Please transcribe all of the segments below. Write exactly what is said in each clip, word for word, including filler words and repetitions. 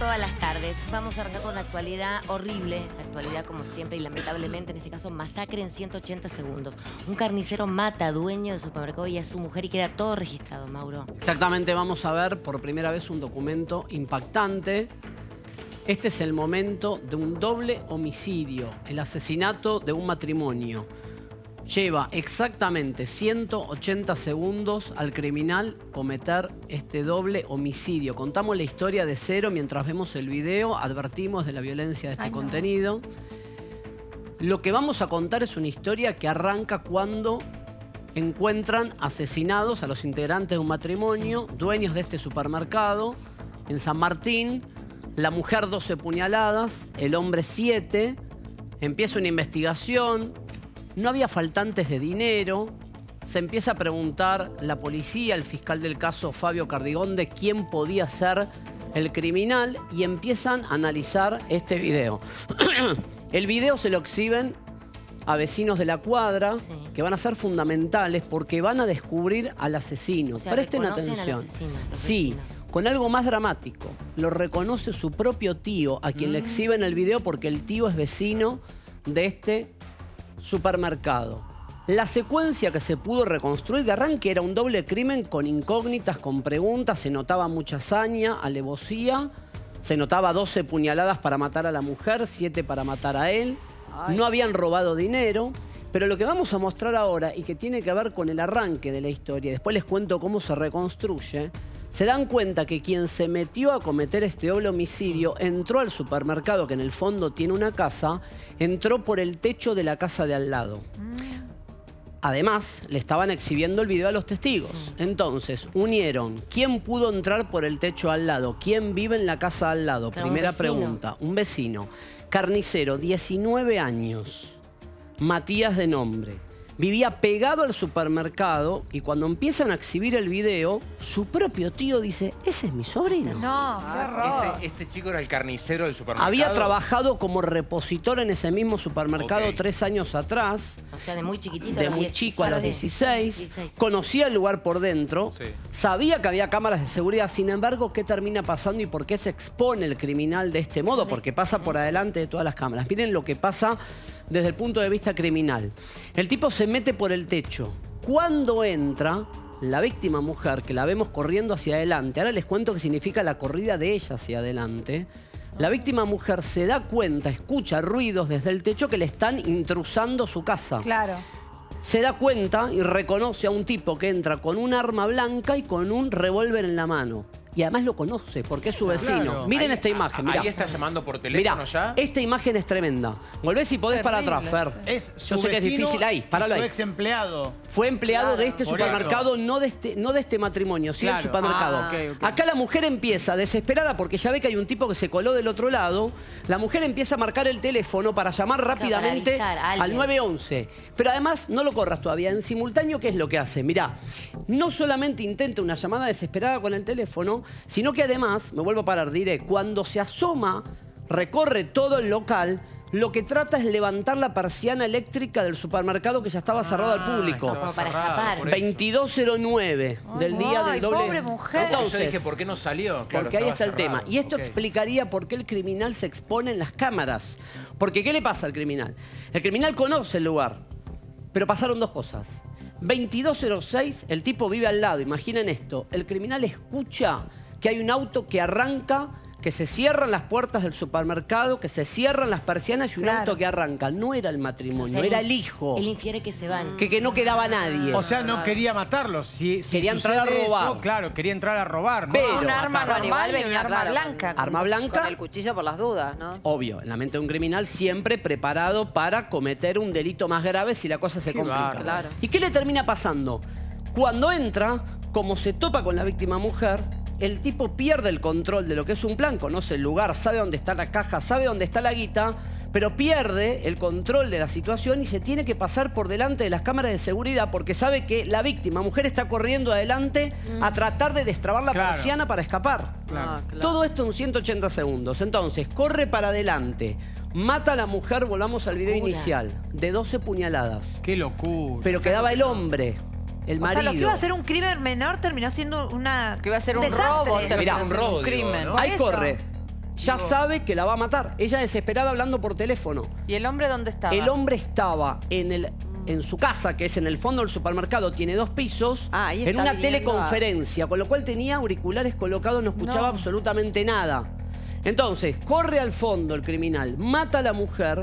todas las tardes. Vamos a arrancar con la actualidad horrible, la actualidad como siempre y lamentablemente, en este caso, masacre en ciento ochenta segundos. Un carnicero mata a dueño de supermercado y a su mujer y queda todo registrado, Mauro. Exactamente, vamos a ver por primera vez un documento impactante. Este es el momento de un doble homicidio, el asesinato de un matrimonio. Lleva exactamente ciento ochenta segundos al criminal cometer este doble homicidio. Contamos la historia de cero mientras vemos el video, advertimos de la violencia de este Ay, contenido. No. Lo que vamos a contar es una historia que arranca cuando encuentran asesinados a los integrantes de un matrimonio, sí. dueños de este supermercado, en San Martín. La mujer doce puñaladas, el hombre siete. Empieza una investigación. No había faltantes de dinero. Se empieza a preguntar la policía, el fiscal del caso Fabio Cardigón, de quién podía ser el criminal y empiezan a analizar este video. El video se lo exhiben a vecinos de la cuadra, sí. que van a ser fundamentales porque van a descubrir al asesino. O sea, presten atención. Al asesino, sí, vecinos. Con algo más dramático. Lo reconoce su propio tío, a quien mm. le exhiben el video porque el tío es vecino de este supermercado. La secuencia que se pudo reconstruir de arranque era un doble crimen con incógnitas, con preguntas. Se notaba mucha hazaña, alevosía. Se notaba doce puñaladas para matar a la mujer, siete para matar a él. Ay. No habían robado dinero. Pero lo que vamos a mostrar ahora y que tiene que ver con el arranque de la historia, después les cuento cómo se reconstruye, se dan cuenta que quien se metió a cometer este doble homicidio entró al supermercado, que en el fondo tiene una casa, entró por el techo de la casa de al lado. Además, le estaban exhibiendo el video a los testigos. Sí. Entonces, unieron quién pudo entrar por el techo al lado, quién vive en la casa al lado. Pero primera pregunta, un vecino. Carnicero, diecinueve años, Matías de nombre. Vivía pegado al supermercado y cuando empiezan a exhibir el video, su propio tío dice, ese es mi sobrino. No, qué horror. Este, este chico era el carnicero del supermercado. Había trabajado como repositor en ese mismo supermercado okay. tres años atrás. O sea, de muy chiquitito. De muy chico a los dieciséis. dieciséis. Conocía el lugar por dentro. Sí. Sabía que había cámaras de seguridad. Sin embargo, ¿qué termina pasando y por qué se expone el criminal de este modo? Porque pasa sí. por adelante de todas las cámaras. Miren lo que pasa desde el punto de vista criminal. El tipo se mete por el techo. Cuando entra, la víctima mujer, que la vemos corriendo hacia adelante, ahora les cuento qué significa la corrida de ella hacia adelante. La víctima mujer se da cuenta, escucha ruidos desde el techo que le están intrusando su casa. Claro. Se da cuenta y reconoce a un tipo que entra con un arma blanca y con un revólver en la mano. Y además lo conoce porque es su vecino. Claro. Miren ahí, esta imagen. Mirá. Ahí está llamando por teléfono mirá, ya. Esta imagen es tremenda. Volvés si podés para atrás, Fer. Es su Yo sé que es difícil ahí. Paralo su ahí. ex empleado. Fue empleado claro, de este supermercado, no de este, no de este matrimonio, sí claro. del supermercado. Ah, okay, okay. Acá la mujer empieza desesperada porque ya ve que hay un tipo que se coló del otro lado. La mujer empieza a marcar el teléfono para llamar rápidamente para al nueve once. Pero además, no lo corras todavía. En simultáneo, ¿qué es lo que hace? Mirá, no solamente intenta una llamada desesperada con el teléfono, sino que además, me vuelvo a parar, diré, cuando se asoma, recorre todo el local, lo que trata es levantar la persiana eléctrica del supermercado que ya estaba cerrado ah, al público. Como para escapar. veintidós cero nueve del día ay, del doble. Pobre mujer. Entonces, yo dije, ¿por qué no salió? Claro, porque ahí está el cerrado. tema. Y esto okay. explicaría por qué el criminal se expone en las cámaras. Porque, ¿qué le pasa al criminal? El criminal conoce el lugar, pero pasaron dos cosas. veintidós cero seis, el tipo vive al lado. Imaginen esto. El criminal escucha que hay un auto que arranca, que se cierran las puertas del supermercado, que se cierran las persianas y un claro. auto que arranca. No era el matrimonio, o sea, era el hijo. Él infiere que se van. Que, que no quedaba nadie. O sea, no quería matarlos. Si, si quería entrar a robar. Eso, claro, quería entrar a robar. ¿no? Pero, un arma Bueno, normal venía y un arma claro, blanca. Con, arma blanca. Con el cuchillo por las dudas, ¿no? Obvio, en la mente de un criminal siempre preparado para cometer un delito más grave si la cosa se Qué complica. Claro. ¿Y qué le termina pasando? Cuando entra, como se topa con la víctima mujer, el tipo pierde el control de lo que es un plan, conoce el lugar, sabe dónde está la caja, sabe dónde está la guita, pero pierde el control de la situación y se tiene que pasar por delante de las cámaras de seguridad porque sabe que la víctima mujer está corriendo adelante mm. a tratar de destrabar la claro. persiana para escapar. Claro. Ah, claro. Todo esto en ciento ochenta segundos. Entonces, corre para adelante, mata a la mujer, volvamos al video Locura. inicial, de doce puñaladas. Qué locura. Pero quedaba el hombre. El marido. O sea, lo que iba a ser un crimen menor terminó siendo una... Que iba a ser un desastre. robo. Mirá, un robo, crimen. digo, ¿no? Ahí corre. ya sabe que la va a matar. Ella desesperada hablando por teléfono. ¿Y el hombre dónde estaba? El hombre estaba en, el, en su casa, que es en el fondo del supermercado, tiene dos pisos, Ah, ahí en está una viniendo teleconferencia, con lo cual tenía auriculares colocados, no escuchaba No. absolutamente nada. Entonces, corre al fondo el criminal, mata a la mujer,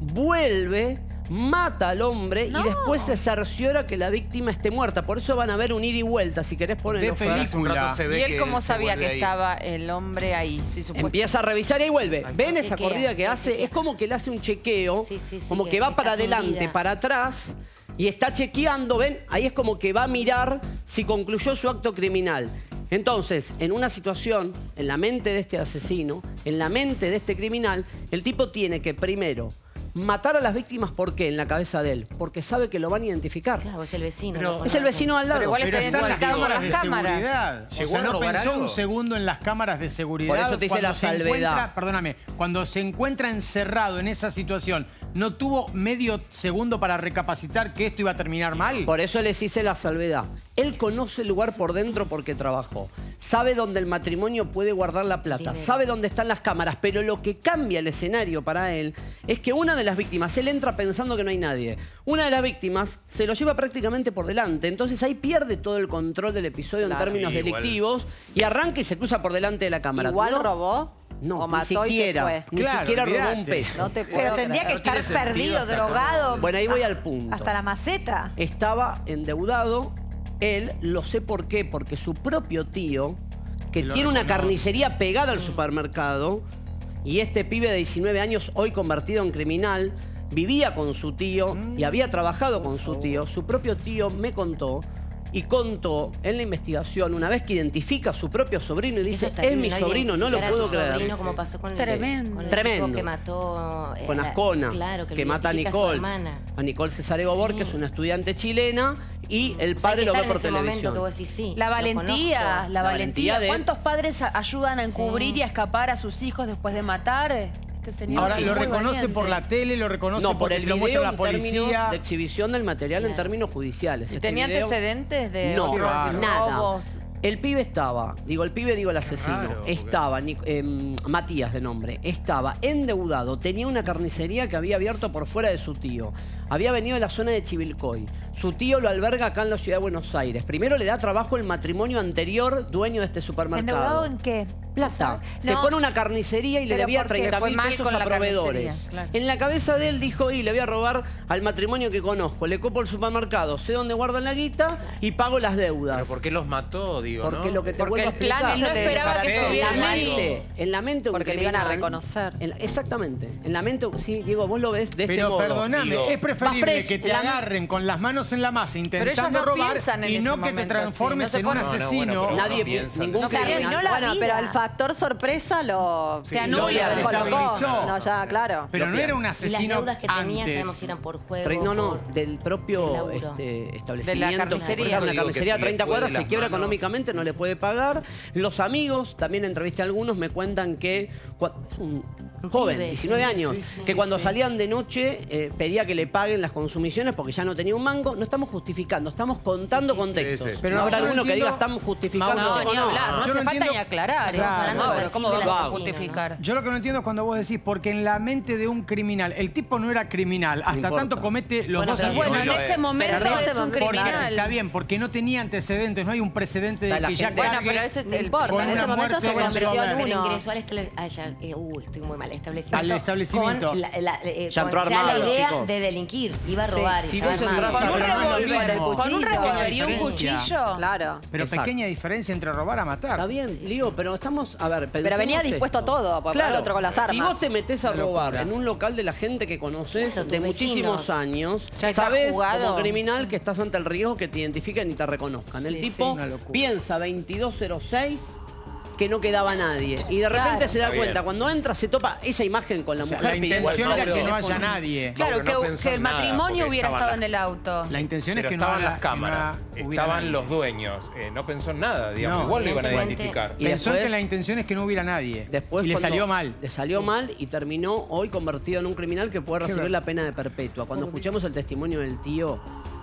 vuelve, mata al hombre No. y después se cerciora que la víctima esté muerta. Por eso van a ver un ida y vuelta, si querés De ponerlo. Fer. película. Un rato se ve ¿Y él que cómo se sabía vuelve que ahí. estaba el hombre ahí? Sí, supuesto. Empieza a revisar y ahí vuelve. ¿Ven esa Chequea, corrida que sí, hace? chequea. Es como que le hace un chequeo, Sí, sí, sí, como que que va está para sin adelante, vida. para atrás, y está chequeando, ¿ven? Ahí es como que va a mirar si concluyó su acto criminal. Entonces, en una situación, en la mente de este asesino, en la mente de este criminal, el tipo tiene que primero matar a las víctimas. ¿Por qué? En la cabeza de él. Porque sabe que lo van a identificar. Claro, es el vecino. Pero- lo Es el conoce. vecino al lado. Pero igual Pero está están las identificado por cámaras de las cámaras. seguridad. O ¿Llegó sea, a no robar pensó algo? un segundo en las cámaras de seguridad. Por eso te hice Cuando la se salvedad. encuentra- Perdóname, cuando se encuentra encerrado en esa situación, ¿no tuvo medio segundo para recapacitar que esto iba a terminar mal? Por eso les hice la salvedad. Él conoce el lugar por dentro porque trabajó. Sabe dónde el matrimonio puede guardar la plata. Dinero. Sabe dónde están las cámaras. Pero lo que cambia el escenario para él es que una de las víctimas, él entra pensando que no hay nadie. Una de las víctimas se lo lleva prácticamente por delante. Entonces ahí pierde todo el control del episodio en Claro. términos Sí, igual. delictivos. Y arranca y se cruza por delante de la cámara. Igual ¿No? robó No, o ni mató siquiera. y se fue. Ni Claro, siquiera robó olvídate. un peso. No te puedo Pero tendría que creer. estar tiene sentido perdido, hasta acá. drogado. Bueno, ahí voy al punto. Hasta la maceta. Estaba endeudado. Él, lo sé por qué, porque su propio tío, que Lo tiene una reconoce. carnicería pegada al supermercado, y este pibe de diecinueve años, hoy convertido en criminal, vivía con su tío y había trabajado con su tío. Su propio tío me contó y contó en la investigación, una vez que identifica a su propio sobrino y Eso dice, está es terrible, mi ¿no? sobrino, no lo Identificar a puedo tu creer. sobrino, como pasó con el, Tremendo. con el Tremendo. chico que mató eh, Con a la- Ascona, claro, que, que lo mata a identifica su Nicole, hermana. a Nicole Cesare Gobor, Sí. que es una estudiante chilena, y el O sea, hay padre que lo ve estar por en ese momento televisión. que vos decís, sí, La lo valentía, conozco. la, La valentía valentía. de- ¿Cuántos padres a- ayudan a encubrir Sí. y a escapar a sus hijos después de matar? Este señor Ahora es lo muy reconoce valiente. por la tele, lo reconoce No, por porque el se lo video muestra en la policía. términos de exhibición del material en Claro. términos judiciales. ¿Y Este tenía video- antecedentes de No, otros nada. robos? El pibe estaba, digo el pibe, digo el asesino, raro, porque- estaba, Nic- em, Matías de nombre, estaba endeudado, tenía una carnicería que había abierto por fuera de su tío. Había venido de la zona de Chivilcoy. Su tío lo alberga acá en la ciudad de Buenos Aires. Primero le da trabajo el matrimonio anterior dueño de este supermercado. ¿Endeudado en qué? Plata. Se No. pone una carnicería y le Pero debía porque treinta fue mil mal pesos con a la proveedores. carnicería, claro. En la cabeza de él dijo, y le voy a robar al matrimonio que conozco. Le copo el supermercado, sé dónde guardan la guita y pago las deudas. ¿Pero por qué los mató, digo, Porque no? lo que te Porque vuelvo a el plan explicar. ese No de esperaba que deshacer- En la estuviera Diego. mente, en la mente un Porque le iban a criminal- reconocer. en la- exactamente. En la mente, sí, Diego, vos lo ves de este Pero modo. perdóname, Digo, es preferible vas preso, que te la- agarren con las manos en la masa intentando ellos no robar piensan en y ese no que te momento transformes así, no se en un ponen- No, no, asesino. bueno, pero- Nadie, no piensan. ningún No se criminal. arruinó la Bueno, vida. pero el factor sorpresa lo... Te anula, lo te colocó. estabilizó. No, ya, claro. Pero no era un Y las asesino deudas que tenía, antes. sabemos si eran por juego. Tre- No, no, por- del del propio laburo. este, establecimiento. carnicería. Por ejemplo, una Digo que carnicería a si le treinta fue cuadras de se las quiebra manos. económicamente, no le puede pagar. Los amigos, también entrevisté a algunos, me cuentan que cua- es un joven, pibe, diecinueve sí, años, sí, sí, que sí, cuando sí. salían de noche eh, pedía que le paguen las consumiciones porque ya no tenía un mango. No estamos justificando, estamos contando Sí, sí, sí. contextos. Sí, sí. Pero no habrá yo no alguno que diga entiendo- estamos justificando. Mauro, No, ni no. hablar, no Yo hace no falta entiendo- ni aclarar. ¿eh? Claro. Fernando, No, pero ¿cómo del lo vas a asesino, justificar? Yo lo que no entiendo es cuando vos decís, porque en la mente de un criminal, el tipo no era criminal, hasta importa. tanto comete los Bueno, dos pero asesinos. Bueno, en lo ese es. momento Pero en ese es un momento- Porque- criminal. está bien, porque no tenía antecedentes, no hay un precedente O sea, de la que ya gente- Bueno, cargue pero ese es No el... importa, con en una ese momento muerte se en su convirtió en haber. Pero uno. ingresó al, estable- ah, ya, eh, uh, estoy muy mal, establecimiento. Al establecimiento. Con, la, la- eh, Ya con entró ya armado, la idea chicos. de delinquir. Iba a robar. Si y vos estaba entras armado. Con un Pero no es lo revólver, mismo. con un Pequeña revólver y un diferencia. cuchillo. Claro. Pero Exacto. pequeña diferencia entre robar a matar. Está bien, Lío, pero estamos, a ver, Pero venía pensemos dispuesto esto. a todo, porque Claro, el otro con las armas. si vos te metés a Una robar locura. en un local de la gente que conoces Claro, de tus muchísimos vecinos. años, Ya está sabés jugado. como criminal que estás ante el riesgo que te identifiquen y te reconozcan. El Sí, tipo sí. Una locura. piensa veintidós cero seis que no quedaba nadie. Y de repente Claro. se da Está cuenta, bien. cuando entra se topa esa imagen con la O sea, mujer la pidiendo intención el era que no teléfono. haya nadie. Claro, Mauro, no que, pensó que el en nada, matrimonio porque hubiera estaban estado las- en el auto. La intención Pero es que no estaban haya- las cámaras, que no hubiera estaban nadie. los dueños. Eh, no pensó en nada, digamos. No. Igual lo iban a Evidentemente. identificar. Y Pensó después- que la intención es que no hubiera nadie. Después y le cuando- salió mal. Le salió mal y terminó hoy convertido en un criminal que puede Qué recibir ver- la pena de perpetua. Cuando escuchamos el testimonio del tío,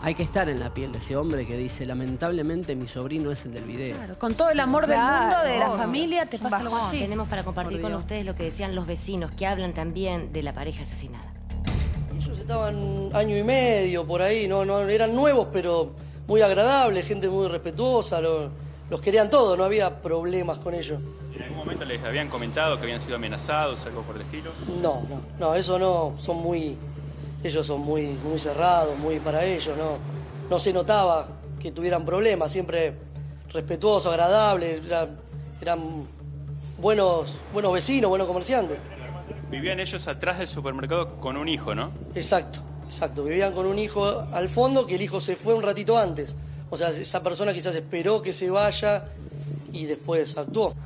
hay que estar en la piel de ese hombre que dice, lamentablemente mi sobrino es el del video. Claro, con todo el amor Claro. del mundo, de la familia, te pasa algo Bajón. así. Tenemos para compartir Por con Dios. ustedes lo que decían los vecinos, que hablan también de la pareja asesinada. Ellos estaban año y medio por ahí, no, no eran nuevos, pero muy agradables, gente muy respetuosa, lo- los querían todos, no había problemas con ellos. ¿En algún momento les habían comentado que habían sido amenazados, algo por el estilo? No, no, no, eso no, son muy, ellos son muy, muy cerrados, muy para ellos, no, no se notaba que tuvieran problemas, siempre respetuosos, agradables, eran, eran buenos, buenos vecinos, buenos comerciantes. Vivían ellos atrás del supermercado con un hijo, ¿no? Exacto, exacto, vivían con un hijo al fondo que el hijo se fue un ratito antes, o sea, esa persona quizás esperó que se vaya y después actuó.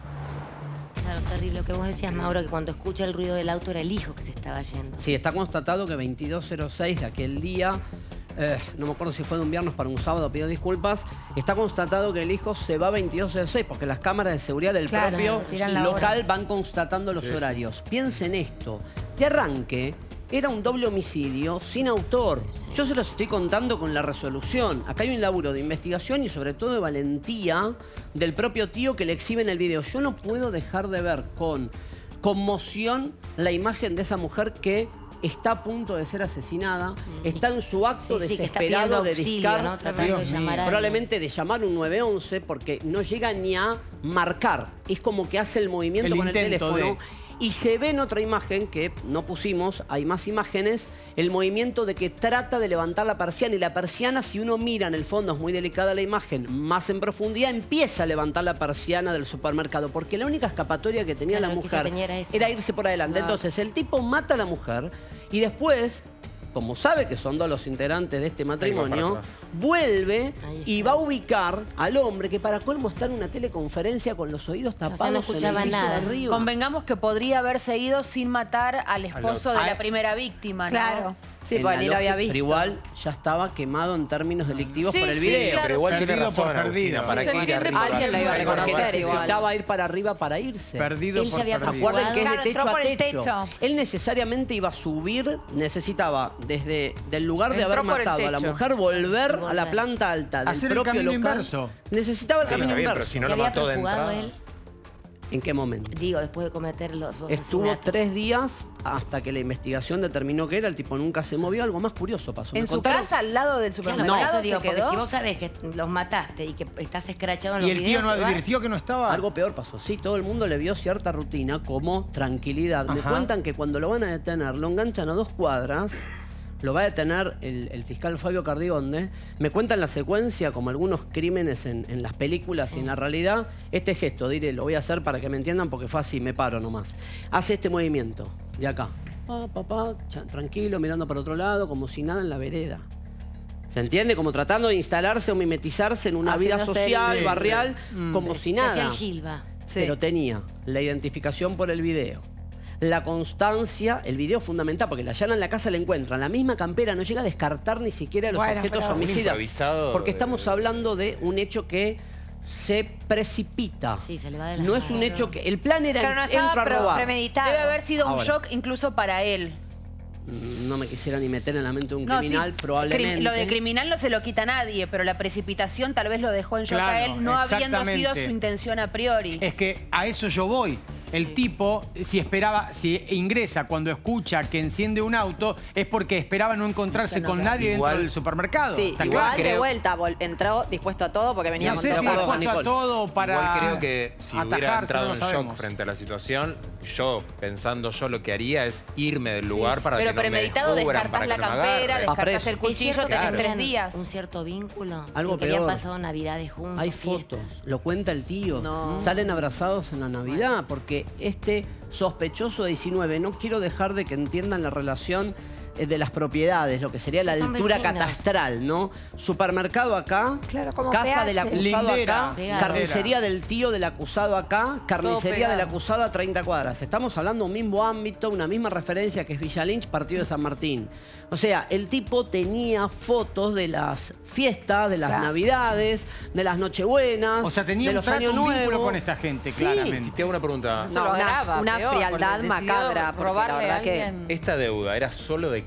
Claro, terrible. Lo que vos decías, Mauro, que cuando escucha el ruido del auto era el hijo que se estaba yendo. Sí, está constatado que veintidós cero seis de aquel día, eh, no me acuerdo si fue de un viernes para un sábado, pido disculpas, está constatado que el hijo se va a veintidós cero seis porque las cámaras de seguridad del Claro, propio tiran la local hora. van constatando los horarios. Piensen esto, de arranque era un doble homicidio sin autor. Yo se los estoy contando con la resolución. Acá hay un laburo de investigación y sobre todo de valentía del propio tío que le exhibe en el video. Yo no puedo dejar de ver con conmoción la imagen de esa mujer que está a punto de ser asesinada, está en su acto Sí, sí, que está pidiendo desesperado de auxilio, discar, ¿no? Tratando de llamar a alguien. probablemente de llamar un nueve once porque no llega ni a marcar. Es como que hace el movimiento El con el intento teléfono. de- Y se ve en otra imagen que no pusimos, hay más imágenes, el movimiento de que trata de levantar la persiana. Y la persiana, si uno mira en el fondo, es muy delicada la imagen, más en profundidad, empieza a levantar la persiana del supermercado. Porque la única escapatoria que tenía Claro, la lo que hizo mujer Peña era esa. era irse por adelante. Entonces el tipo mata a la mujer y después, como sabe que son dos los integrantes de este matrimonio, para atrás. vuelve Ahí y está va a eso. ubicar al hombre que para colmo está en una teleconferencia con los oídos sea, no tapados escuchaba en el piso nada. de arriba. Convengamos que podría haber seguido sin matar al esposo de Ah, la primera víctima, ¿no? Claro. Sí, En porque la ni lo había lógica, visto. Pero igual ya estaba quemado en términos delictivos Sí, por el sí, video. claro. Pero igual tiene Perdido razón, por Agustina, perdido. ¿para Se qué ir entiende arriba? por alguien lo iba a Porque reconocer igual. necesitaba ir para arriba para irse. Perdido Él por se había perdido. Acuerden que es Claro, de entró techo a por el techo. techo. Él necesariamente iba a subir, necesitaba desde del lugar de Entró haber por el matado a la techo. mujer volver, Volver. a la planta alta del Hacer el propio camino local. inverso. Necesitaba el Sí, camino está bien, pero inverso. si no ¿Se lo había mató de perfugado entrada. él? ¿En qué momento? Digo, después de cometer los dos Estuvo asesinatos. tres días hasta que la investigación determinó que era. El tipo nunca se movió. Algo más curioso pasó. Me En su contaron- casa, al lado del Claro, supermercado, por eso se digo, porque quedó. si vos sabés que los mataste y que estás escrachado en los Y el tío videos, no te vas. advirtió que no estaba. Algo peor pasó. Sí, todo el mundo le vio cierta rutina como tranquilidad. Me Ajá. cuentan que cuando lo van a detener, lo enganchan a dos cuadras. Lo va a detener el, el fiscal Fabio Cardigonde. Me cuentan la secuencia, como algunos crímenes en, en las películas y en la realidad. Este gesto, diré, lo voy a hacer para que me entiendan porque fue así, me paro nomás. Hace este movimiento, de acá. Pa, pa, pa, cha- tranquilo, mirando para otro lado, como si nada en la vereda. ¿Se entiende? Como tratando de instalarse o mimetizarse en una vida Haciéndose el- social, sí, barrial, como si Que hacía nada. el Gilba. Sí. Pero tenía la identificación por el video, la constancia, el video fundamental, porque la allanan en la casa, la encuentran. La misma campera no llega a descartar ni siquiera los Bueno, objetos pero- homicidas. Improvisado Porque de- estamos hablando de un hecho que se precipita. Sí, se le va de las No es un manos. hecho que. El plan era Claro, no entro estaba a pre- robar. premeditado. Debe haber sido un Ahora. shock incluso para él. No me quisiera ni meter en la mente de un No, criminal, sí, probablemente. crim- Lo de criminal no se lo quita a nadie, pero la precipitación tal vez lo dejó en shock a Claro, él, no habiendo sido exactamente. su intención a priori. Es que a eso yo voy. El tipo, si esperaba, si ingresa cuando escucha que enciende un auto, es porque esperaba no encontrarse con nadie Igual- dentro del supermercado. Sí, ¿Está igual claro? de creo- vuelta vol- entró dispuesto a todo porque venía No con sé todo si Pero, cargado. dispuesto a Nicole, todo para Igual creo que si hubiera atajarse, entrado no en lo shock sabemos. frente a la situación, yo, pensando yo, lo que haría es irme del lugar para Pero que no me premeditado descubran, descartás para la que no me campera, agarren. Va descartás preso. el Es cuchillo, cierto que tenés Claro. tres tenían días. un cierto vínculo. Algo y que habían peor. pasado navidades juntos. Hay fiestas. fotos, lo cuenta el tío. No. Salen abrazados en la Navidad, porque este sospechoso de diecinueve, no quiero dejar de que entiendan la relación eh, de las propiedades, lo que sería Sí, la son altura vecinos. catastral, ¿no? Supermercado acá, Claro, como casa P H. del acusado Lindera. acá, Pegado. carnicería del tío del acusado acá, carnicería pegado. del acusado a treinta cuadras. Estamos hablando de un mismo ámbito, una misma referencia que es Villa Lynch, partido de San Martín. O sea, el tipo tenía fotos de las fiestas, de las Claro. navidades, de las nochebuenas, O sea, tenía de un los trato, años un vínculo nuevos. con esta gente, Sí. claramente. Te hago una pregunta. No, lo una, agrava, una peor, frialdad porque decidió macabra. Porque la robarle a verdad que alguien. ¿Esta deuda era solo de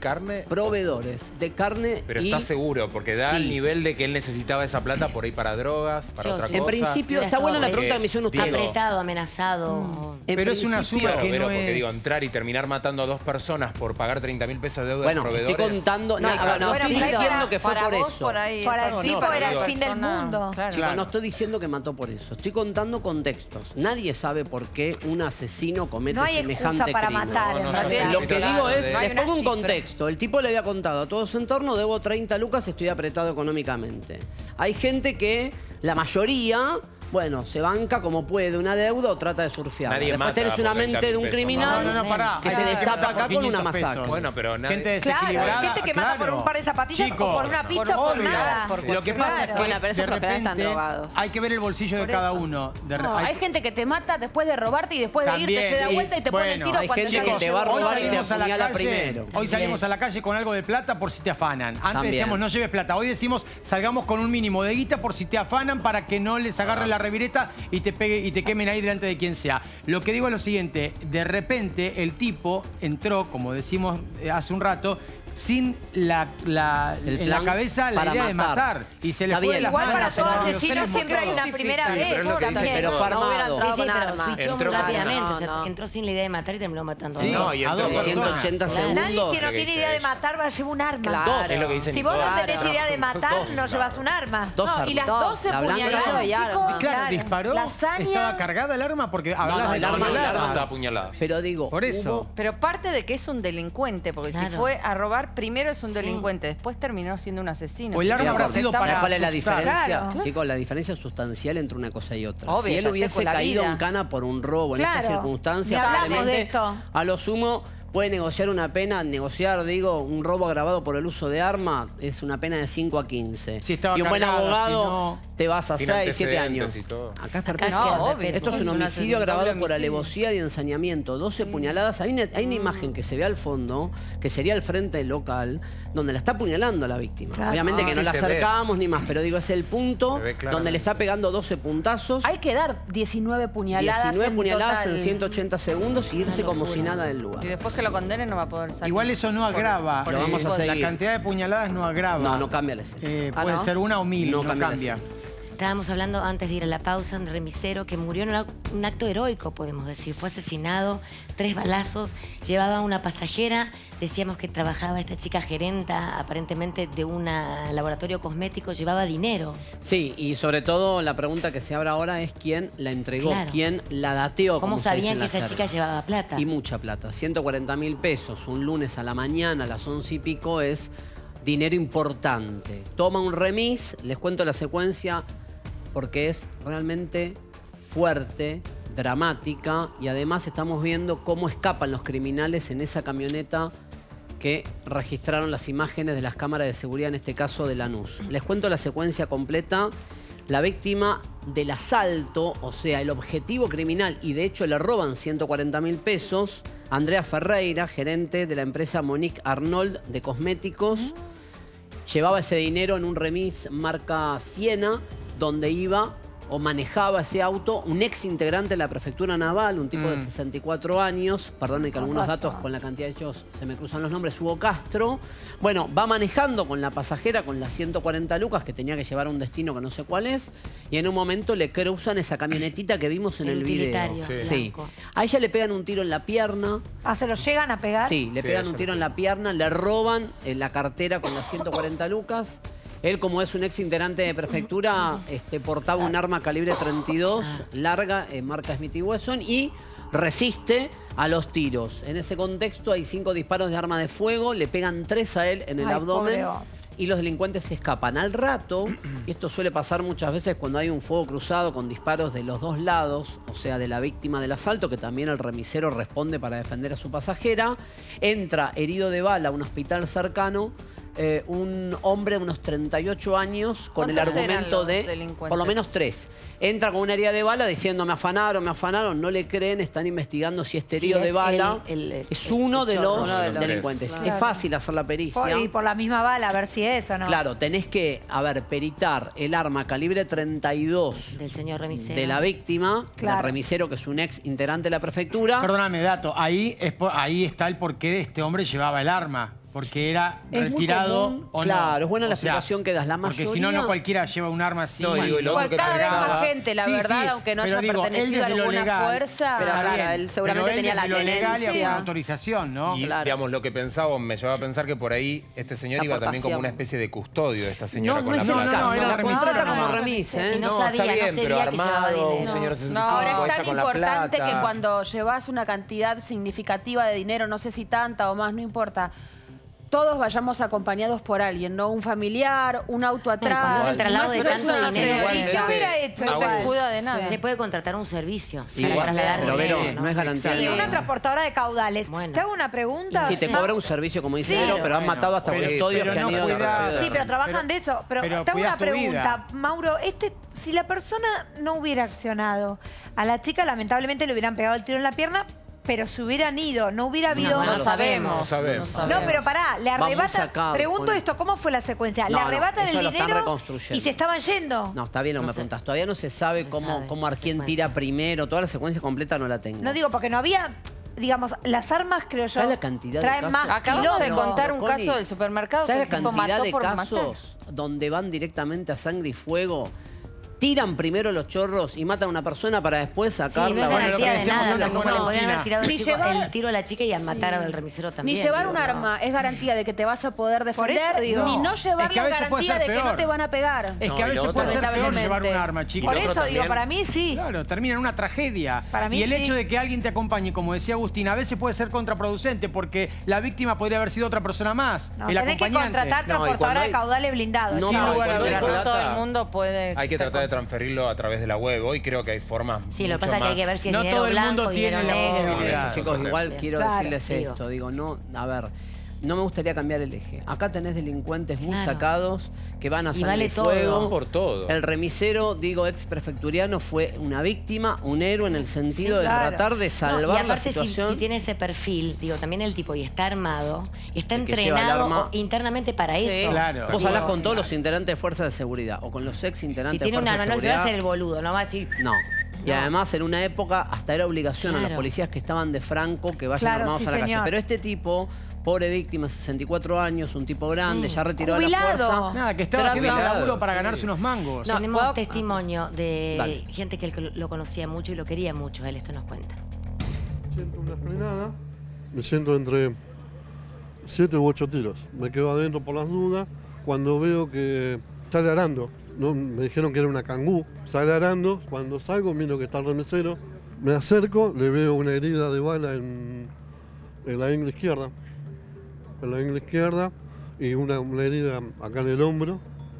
carne? Proveedores de carne. Pero y... está seguro, porque da Sí. el nivel de que él necesitaba esa plata por ahí para drogas, para Yo, otra sí. cosa. En principio, está buena la pregunta que me hicieron ustedes. Apretado, amenazado. En Pero es una principio- suma que pero no porque es... digo, entrar y terminar matando a dos personas por pagar treinta mil pesos de deuda Bueno, a proveedores. estoy contando... No, No, a ver, no no, estoy pero diciendo para- que fue para por vos, eso. por ahí, Para es algo, el tipo no, era digo, el fin del persona- mundo. Claro. Chicos, no estoy diciendo que mató por eso. Estoy contando contextos. Nadie sabe por qué un asesino comete No hay semejante excusa para crimen. matar. No, en no, realidad. no, Lo que Claro, digo es, de- No hay les una pongo un cifra. contexto. El tipo le había contado a todo su entorno, debo treinta lucas, estoy apretado económicamente. Hay gente que, la mayoría... Bueno, se banca como puede una deuda o trata de surfear. Nadie Después mata tenés por una treinta mente de un mil pesos. criminal No, no, no, pará. que Hay se gente destapa mata acá por con una quinientos pesos. masacre. Bueno, pero nadie... Gente Claro, desequilibrada. hay gente que mata por un par de zapatillas Chicos, o por una pizza o por obvio. nada. Por Lo que pasa es que Bueno, pero eso de porque ahora están repente drogados. hay que ver el bolsillo de cada uno. De re- No, hay gente que te mata después de robarte y después de También, irte se da sí. vuelta y te pone el Bueno, tiro hay cuando gente ya que te va a Hoy robar y te salimos a la apuñala calle, primero. Hoy salimos a la calle con algo de plata por si te afanan. Antes También. decíamos no lleves plata. Hoy decimos salgamos con un mínimo de guita por si te afanan para que no les agarre la revireta y te pegue y te quemen ahí delante de quien sea. Lo que digo es lo siguiente, de repente el tipo entró, como decimos eh, hace un rato, sin la, la, El en la plan cabeza la para idea de matar. matar. Y se le Está fue de bien. las Igual para manos. todo Pero asesino se siempre hay le una fue. primera Sí, vez. pero es lo que dice, también. pero fue No hubiera armado. Sí, entrado sí, con pero armas. switchó Entró con- rápidamente. No, O sea, no. entró sin la idea de matar y terminó matando Sí, No, y a entró dos con- ciento ochenta Claro. segundos. Nadie que no Lo que tiene dice idea de es- matar va a llevar un arma. Claro. Es lo que dicen Si vos no todos. tenés idea de matar, Dos, no llevas un arma. Dos No, y armas. las doce La blanca- puñaladas, Claro, chicos. Claro, disparó. Lasaña. ¿Estaba cargada el arma? Porque hablás no, de el arma- No, puñaladas. el arma estaba apuñalada. Pero digo, Por eso. hubo- Pero parte de que es un delincuente, porque Claro. si fue a robar, primero es un Sí. delincuente, después terminó siendo un asesino. O el arma Sí, habrá porque sido está- para ¿Sabes cuál es la asustar. diferencia? Claro. Chicos, la diferencia es sustancial entre una cosa y otra. Obvio, si él ya sé, hubiese con la caído vida. en cana por un robo en estas Claro. circunstancias, Ni hablamos probablemente, de esto. a lo sumo puede negociar una pena, negociar, digo, un robo agravado por el uso de arma, es una pena de cinco a quince. Si estaba y un buen cargada, abogado si no- te vas a Sin seis, siete años. antecedentes y todo. Acá es Acá perfecto. No, queda obvio. perfecto. Esto es un Es un homicidio doble agravado por homicidio. alevosía y ensañamiento. doce puñaladas. Hay una, hay una imagen que se ve al fondo, que sería el frente del local, donde la está apuñalando a la víctima. Claro. Obviamente Ah, que no sí, la se ve. acercamos ni más, pero digo, es el punto Se ve claramente. donde le está pegando doce puntazos. Hay que dar diecinueve puñaladas diecinueve en puñaladas total. en ciento ochenta segundos y irse Una como locura. si nada del lugar. Y después que lo condenen no va a poder salir. Igual eso no Por- agrava. por Lo el vamos a tipo de- La seguir. cantidad de puñaladas no agrava. No, no cambia la escena. Eh, Ah, puede ¿no? ser una o mil, No no, cambia la cambia. escena. Estábamos hablando antes de ir a la pausa, un remisero que murió en un ac- un acto heroico, podemos decir. Fue asesinado, tres balazos, llevaba una pasajera. Decíamos que trabajaba esta chica gerenta, aparentemente de un laboratorio cosmético, llevaba dinero. Sí, y sobre todo la pregunta que se abre ahora es quién la entregó, Claro. quién la dateó. ¿Cómo como se dice sabían en que la esa jerga. chica llevaba plata? Y mucha plata. ciento cuarenta mil pesos un lunes a la mañana a las once y pico es dinero importante. Toma un remis, les cuento la secuencia porque es realmente fuerte, dramática y además estamos viendo cómo escapan los criminales en esa camioneta que registraron las imágenes de las cámaras de seguridad, en este caso de Lanús. Les cuento la secuencia completa. La víctima del asalto, o sea, el objetivo criminal, y de hecho le roban ciento cuarenta mil pesos, Andrea Ferreira, gerente de la empresa Monique Arnold de cosméticos, llevaba ese dinero en un remis marca Siena, donde iba o manejaba ese auto un ex integrante de la prefectura naval, un tipo de Mm. sesenta y cuatro años, perdón que algunos datos con la cantidad de hechos se me cruzan los nombres, Hugo Castro. Bueno, va manejando con la pasajera, con las ciento cuarenta lucas que tenía que llevar a un destino que no sé cuál es, y en un momento le cruzan esa camionetita que vimos en El el, video. utilitario Sí. blanco. A ella le pegan un tiro en la pierna. Ah, ¿se lo llegan a pegar? Sí, le Sí, pegan eso un tiro lo en la pierna, le roban eh, la cartera con las ciento cuarenta lucas. Él, como es un ex integrante de prefectura, este, portaba un arma calibre treinta y dos, larga, eh, marca Smith y Wesson, y resiste a los tiros. En ese contexto hay cinco disparos de arma de fuego, le pegan tres a él en el Ay, abdomen pobre hombre. y los delincuentes se escapan. Al rato, y esto suele pasar muchas veces cuando hay un fuego cruzado con disparos de los dos lados, o sea, de la víctima del asalto, que también el remisero responde para defender a su pasajera, entra herido de bala a un hospital cercano, eh, un hombre de unos treinta y ocho años con el ¿Cuántos eran argumento los de, delincuentes? por lo menos tres. Entra con una herida de bala diciendo me afanaron, me afanaron, no le creen, están investigando si este Sí, herido de es bala el- el- es el- uno el de chorro, los uno de los delincuentes. tres. Es fácil hacer la pericia. Por, y por la misma bala, a ver si es o no. Claro, tenés que, a ver, peritar el arma calibre treinta y dos Del señor remisero. de la víctima, Claro. del remisero, que es un ex integrante de la prefectura. Perdóname, Dato, ahí, es por- ahí está el porqué de este hombre llevaba el arma. porque era Es muy retirado común. o no. Claro, es buena la O sea, explicación que das. La Porque si no, mayoría- no cualquiera lleva un arma así. No, y digo, y lo otro Pues que cada vez pensaba- más gente, la Sí, verdad, sí, aunque no pero haya digo, él pertenecido a desde lo alguna legal, fuerza. Pero está claro, bien, él seguramente pero él tenía la desde lo legal y tenencia. alguna autorización, ¿no? Y Claro. digamos, lo que pensaba me llevaba a pensar que por ahí este señor La iba también como aportación. una especie de custodio de esta señora No, con no la es el plata. caso. era la remisero contrata como nomás. remis, ¿eh? Sí, no No, sabía, está bien, no se pero veía que llevaba armado, un dinero. señor de No, sesenta y cinco, ahora es ella tan con la importante plata. que cuando llevas una cantidad significativa de dinero, no sé si tanta o más, no importa, todos vayamos acompañados por alguien, ¿no? Un familiar, un auto cuando atrás. es el traslado Más de si sos tanto una dinero. señorita. Igual, ¿Qué hubiera hecho? No se igual? escuda de nada. Se puede contratar un servicio Igual, para trasladar pero dinero, Vero, no es garantía. Sí, de una nada. transportadora de caudales. Bueno. Te hago una pregunta. Si te Ma- cobra un servicio, como dice Sí. Vero, pero han Bueno, matado hasta pero- custodios pero que han no ido de cuidás. rápido. Sí, pero trabajan Pero- de eso. Pero, pero te hago cuidás una tu pregunta, vida. Mauro. Este, si la persona no hubiera accionado, a la chica lamentablemente le hubieran pegado el tiro en la pierna, pero se hubieran ido, no hubiera habido... No, no No sabemos. No sabemos. No, pero pará, le Vamos arrebatan... acá Pregunto con- esto, ¿cómo fue la secuencia? le No, no, arrebatan eso el lo están dinero reconstruyendo. y se estaban yendo. No, está bien lo que No me sé. preguntas. Todavía no se sabe No se cómo, sabe cómo la quién secuencia. tira primero. Toda la secuencia completa no la tengo. No digo porque no había... Digamos, las armas, creo yo, ¿Sabes la cantidad de traen casos? más Acabamos de quilombo. contar un Connie, caso del supermercado que ¿sabes el la tipo cantidad mató de por matar? casos donde van directamente a sangre y fuego? Tiran primero los chorros y matan a una persona para después Sí, no sacarla. es Bueno, lo que garantía de decíamos nada. antes Tampoco con le podrían Agustina. haber tirado el, Ni chico- llevar- el tiro a la chica y a matar al remisero también. Ni llevar digo, un no. arma es garantía de que te vas a poder Por defender, eso digo. ni no Es llevarla que a es veces puede garantía ser de que no peor. te van a pegar. Es No, que a y lo veces otro- puede ser peor llevar un Lamentablemente. arma, chicos. Por lo eso otro digo, también- para mí sí. Claro, termina en una tragedia. Para mí y el sí. hecho de que alguien te acompañe, como decía Agustín, a veces puede ser contraproducente porque la víctima podría haber sido otra persona más, No, el tenés que acompañante. contratar No, y transportadora cuando de hay- caudales blindados. No, Sin chicos. lugar a cuando hay dudas. No todo plata, el mundo puede... Hay que tratar de transferirlo a través de la web. Hoy creo que hay formas Sí, lo que mucho pasa es que hay que más- ver si es No dinero todo el blanco, mundo dinero tiene la negro. posibilidad. Sí, Chicos, sí, igual sí. quiero Claro, decirles digo. esto. Digo, no, a ver, no me gustaría cambiar el eje. Acá tenés delincuentes muy Claro. sacados que van a Y sangre vale y todo. fuego. Van por todo. El remisero, digo, ex prefecturiano, fue una víctima, un héroe en el sentido Sí, de claro. tratar de No, salvar y la aparte, si, situación. si tiene ese perfil, digo, también el tipo y está armado, está El que lleva el entrenado arma. o- internamente para eso. Claro. Vos Digo, hablás con todos los integrantes de fuerzas de seguridad o con los ex Si integrantes tiene de un fuerzas arma, de no se va a seguridad. hacer el boludo, no va a decir. No. Y No. además en una época hasta era obligación a Claro. los policías que estaban de Franco que vayan Claro, armados sí, a la calle. señor. Pero este tipo, pobre víctima, sesenta y cuatro años, un tipo grande, Sí. ya retiró de la Jubilado. fuerza. Nada, que estaba haciendo el Trata- laburo para ganarse unos mangos. No, tenemos ¿puedo? testimonio de Dale. gente que él lo conocía mucho y lo quería mucho. Él esto nos cuenta. Siento una frenada, me siento entre siete u ocho tiros. Me quedo adentro por las dudas. Cuando veo que sale arando, ¿no? Me dijeron que era una cangú, sale arando. Cuando salgo, miro que está el remisero. Me acerco, le veo una herida de bala en, en la ingle izquierda. En la ingle izquierda y una, una herida acá en el hombro.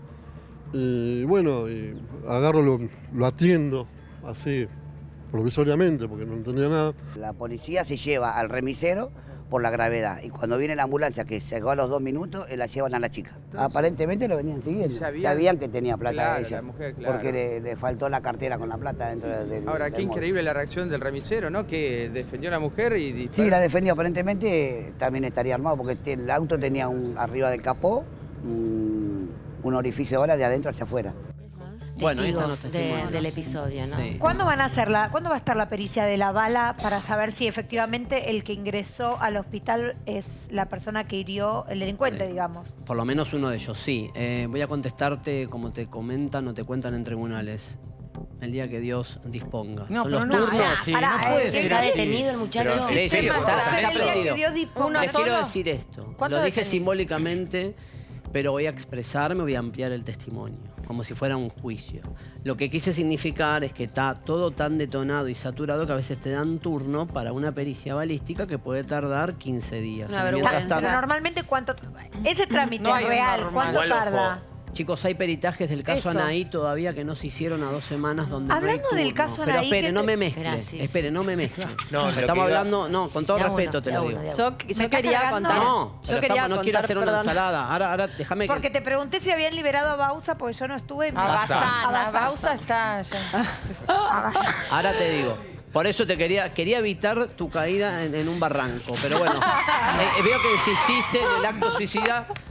Y bueno, y agarro, lo, lo atiendo así provisoriamente porque no entendía nada. La policía se lleva al remisero por la gravedad y cuando viene la ambulancia que llegó a los dos minutos, eh, la llevan a la chica. Aparentemente lo venían siguiendo. Sabían- Sabían, que tenía plata Claro, ella, la mujer, claro. porque le, le faltó la cartera con la plata dentro del... Ahora, del qué moto. increíble la reacción del remisero, ¿no? Que defendió a la mujer y disparó. Sí, la defendió. Aparentemente también estaría armado porque el auto tenía un, arriba del capó un, un orificio de bala de adentro hacia afuera. Bueno, ahí están los Testigos de- testimonios. del episodio, ¿no? Sí. ¿Cuándo van a hacerla? ¿Cuándo va a estar la pericia de la bala para saber si efectivamente el que ingresó al hospital es la persona que hirió el delincuente, Sí. digamos? Por lo menos uno de ellos, sí. Eh, voy a contestarte como te comentan o te cuentan en tribunales. El día que Dios disponga. No, Son pero los no turnos. sea así, Pará, no puede eh, ser ¿Está así. detenido el muchacho? Pero Sí, sí, sistema está, está- está el día que prendido. Dios disponga. Uno Les quiero solo. decir esto. ¿Cuántos Lo dije detenidos? simbólicamente, pero voy a expresarme, voy a ampliar el testimonio, como si fuera un juicio. Lo que quise significar es que está todo tan detonado y saturado que a veces te dan turno para una pericia balística que puede tardar quince días. Una Y vergüenza. mientras Pero tanto- normalmente, ¿cuánto? Ese trámite No hay un real, normal. ¿cuánto Igual, tarda? ojo. Chicos, hay peritajes del caso Eso. Anaí todavía que no se hicieron a dos semanas donde Hablando no hay del turno. caso Pero Anaí, espere, ¿qué no te- me mezcle. Esperá, sí, sí. Espere, no me mezcle. No, lo que Estamos iba- hablando, no, con todo De a respeto uno, te de a lo uno, digo. de a Yo, uno. yo ¿Me estás quería cargando? contar. No, yo pero quería estamos- no quiero contar, hacer una perdón. ensalada. Ahora, ahora déjame que- Porque te pregunté si habían liberado a Bausa, porque yo no estuve. A Bazán. Bazán, A a Bausa está ya. Ahora te digo. Por eso te quería, quería evitar tu caída en, en un barranco. Pero bueno, eh, eh, veo que insististe en el acto suicida.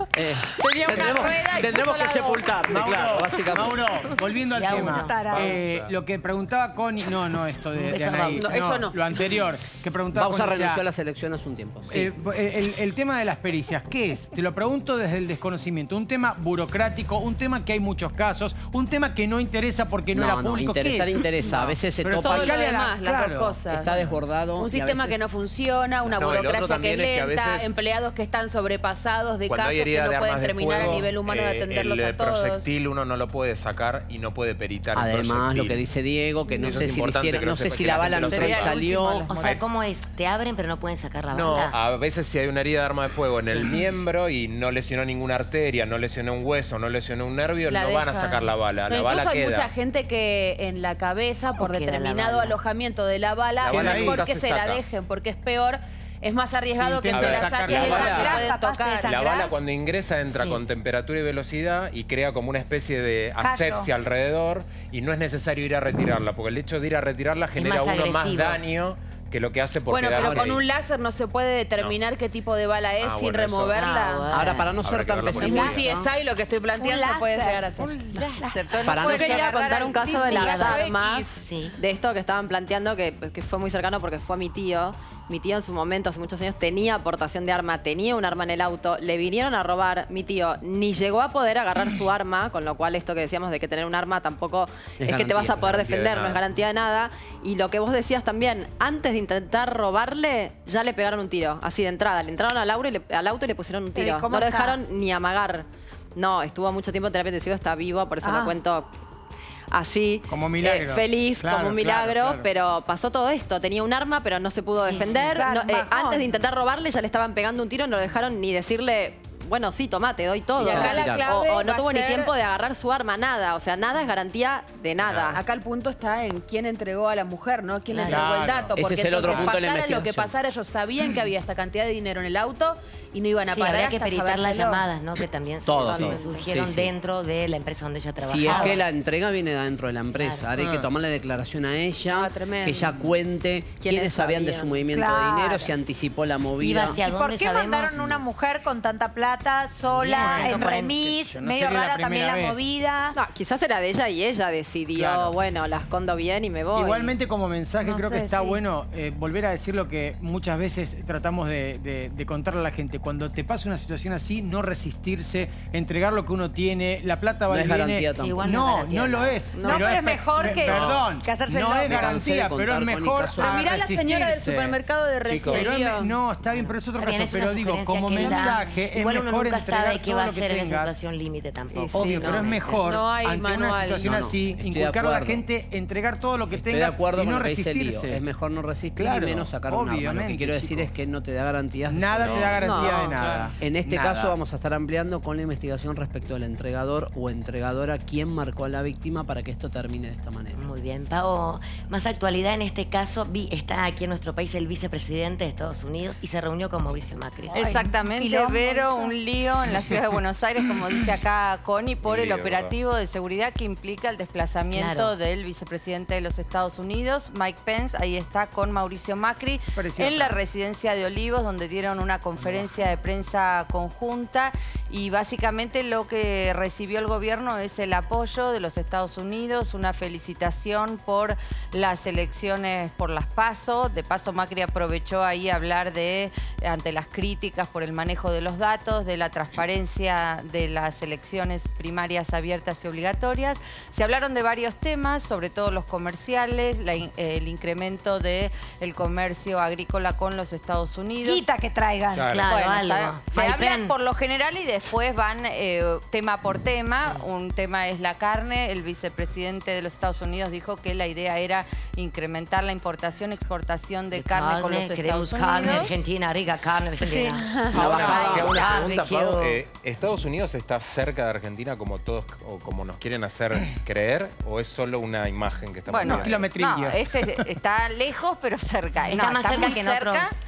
Eh, Tenía una tendremos rueda y tendremos puso que la sepultarte, Mauro, claro, básicamente. Mauro, volviendo al Ya tema. uno. eh, lo que preguntaba Connie, no, no esto de, de Eso Anaís, no, eso no. lo anterior, que preguntaba Bausa Connie, renunció decía, a la selección hace un tiempo. Sí. Eh, el, el tema de las pericias, ¿qué es? Te lo pregunto desde el desconocimiento. Un tema burocrático, un tema que hay muchos casos, un tema que no interesa porque no, no, era no, público. interesar ¿Qué es? interesa. No. A veces se Pero topa. Todo lo Picale a la- demás, las claro, dos cosas. Está desbordado. y Un a sistema veces- que no funciona, una No, y lo otro burocracia que también es es que a lenta, veces- empleados que están sobrepasados de Cuando casos hay que herida no de pueden armas de terminar fuego, a nivel humano de eh, atenderlos el a todos. proyectil uno no lo puede sacar y no puede peritar el Además, proyectil. lo que dice Diego, que no Eso sé es si le importante hicieron, que no lo sé sepa, si que la la bala gente no lo se le sepa. salió. O sea, ¿cómo es? Te abren pero no pueden sacar la No, bala. a veces si hay una herida de arma de fuego en el miembro y no lesionó ninguna arteria, no lesionó un hueso, no lesionó un nervio, La no van a dejan. sacar la bala. No, La incluso bala hay queda. mucha gente que en la cabeza, por ¿Cómo queda la determinado bala? alojamiento de la bala, La es bala mejor nunca que se se la saca. dejen, porque es peor, es más arriesgado Sí, que te se van a la sacar saquen la esa bala. que pueden Capaz de tocar. esa- La bala ¿Sangrás? cuando ingresa entra Sí. con temperatura y velocidad y crea como una especie de Callo. asepsia alrededor y no es necesario ir a retirarla, porque el hecho de ir a retirarla genera más uno más agresivo. daño que lo que hace por Bueno, pero quedarse con ahí. un láser no se puede determinar qué tipo de bala es Ah, sin bueno, eso- removerla. Ah, bueno. Ahora, para no Habrá ser que tan verlo por Es el muy pesimista. C S I lo que estoy planteando, Un puede láser. llegar a ser. Un láser. todo el Para mundo no Yo quería agarrar contar al un caso piso de y las agarrar- armas, Sí. de esto que estaban planteando, que, que fue muy cercano porque fue mi tío. Mi tío en su momento, hace muchos años, tenía aportación de arma, tenía un arma en el auto, le vinieron a robar, mi tío ni llegó a poder agarrar su arma, con lo cual esto que decíamos de que tener un arma tampoco es, que te garantía, vas a poder garantía de defender, no es nada. garantía de nada. Y lo que vos decías también, antes de intentar robarle, ya le pegaron un tiro, así de entrada. Le entraron al, aura y le- al auto y le pusieron un Pero, tiro. ¿y cómo No lo está? dejaron ni amagar. No, estuvo mucho tiempo en terapia intensiva, está vivo, por eso Ah. lo cuento así, Como un milagro. eh, feliz, Claro, como un claro, milagro, claro. pero pasó todo esto. Tenía un arma, pero no se pudo Sí, defender. sí. Claro, No, eh, bajón. antes de intentar robarle, ya le estaban pegando un tiro, no lo dejaron ni decirle, bueno, sí, tomá, te doy todo. Y acá la Tirar. clave o, o no va tuvo a ni ser- tiempo de agarrar su arma, nada. O sea, nada es garantía de nada. Acá el punto está en quién entregó a la mujer, ¿no? ¿Quién le Claro. entregó el dato? Ese Porque es el otro entonces, punto de la pasara lo que investigación. pasara, ellos sabían que había esta cantidad de dinero en el auto y no iban a Sí, parar habría que hasta peritar las sabérselo. llamadas, ¿no? Que también Todo, se- todo. surgieron Sí, sí. dentro de la empresa donde ella trabajaba. Si es que la entrega viene de adentro de la empresa, Claro. ahora hay que Ah. tomarle declaración a ella, Ah, tremendo. que ella cuente quiénes sabían de su sabían? movimiento Claro. de dinero, si anticipó la movida. Iba hacia ¿Y por dónde qué sabemos? mandaron una mujer con tanta plata, sola, Bien, en ciento cuarenta, remis, que no medio sería la rara también la primera vez. movida? No, quizás era de ella y ella decidió, Claro. bueno, la escondo bien y me voy. Igualmente como mensaje No creo que sé, está sí. bueno eh, volver a decir lo que muchas veces tratamos de, de- de contarle a la gente. Cuando te pasa una situación así, no resistirse, entregar lo que uno tiene, la plata va No y es viene. garantía Sí, tampoco. igual no es No, garantía no de lo nada. es. No, pero es pe- mejor pe- que- Perdón, que hacerse el no loco. es Me cansé de garantía, contar, pero es Connie, mejor casos. Pero a mirá la señora del resistirse. supermercado de Chicos. Pero es recién. me- no, está bien, pero es otro Está bien, caso. es una Pero digo, sugerencia como que él da. mensaje, es Igual uno mejor nunca entregar sabe qué todo va a lo que hacer en esa tengas. situación límite tampoco. Sí, Obvio, no, pero es mejor, no hay ante una manual. situación No, no, así, estoy de inculcar a la acuerdo. gente, entregar todo lo que Estoy de tengas acuerdo y con no lo que dice Lío. resistirse. Es mejor no resistir Claro, y menos sacar un arma. Lo que obviamente, quiero decir chico. es que no te da garantías. Nada no. te da garantía No, de nada. En este Nada. caso vamos a estar ampliando con la investigación respecto al entregador o entregadora, quién marcó a la víctima para que esto termine de esta manera. Muy bien, Pau. Más actualidad en este caso. Vi, está aquí en nuestro país el vicepresidente de Estados Unidos y se reunió con Mauricio Macri. Exactamente, quilombo, Vero, eso. un lío en la ciudad de Buenos Aires, como dice acá Connie, por Un el lío, operativo de seguridad que implica el desplazamiento Claro. del vicepresidente de los Estados Unidos, Mike Pence. Ahí está con Mauricio Macri Pareció en la acá. residencia de Olivos, donde dieron una conferencia de prensa conjunta y básicamente lo que recibió el gobierno es el apoyo de los Estados Unidos, una felicitación por las elecciones por las PASO. De paso, Macri aprovechó ahí a hablar de, ante las críticas por el manejo de los datos, de la transparencia de las elecciones primarias abiertas y obligatorias. Se hablaron de varios temas, sobre todo los comerciales, la in- el incremento del comercio agrícola con los Estados Unidos. Guita que traigan. Claro. Claro, Bueno, algo. está- se Mike habla Pence. por lo general y después van eh, tema por tema. Un tema es la carne. El vicepresidente de los Estados Unidos dijo que la idea era incrementar la importación, exportación de carne, con los queremos Estados carne Unidos. argentina, rica carne argentina. Ahora, te hago una pregunta, Barbecue. Pau. Eh, ¿Estados Unidos está cerca de Argentina como todos o como nos quieren hacer creer? ¿O es solo una imagen que estamos Bueno, Unos viendo? kilometrillos. no, este está lejos pero cerca. Está No, más cerca muy que en cerca. otros.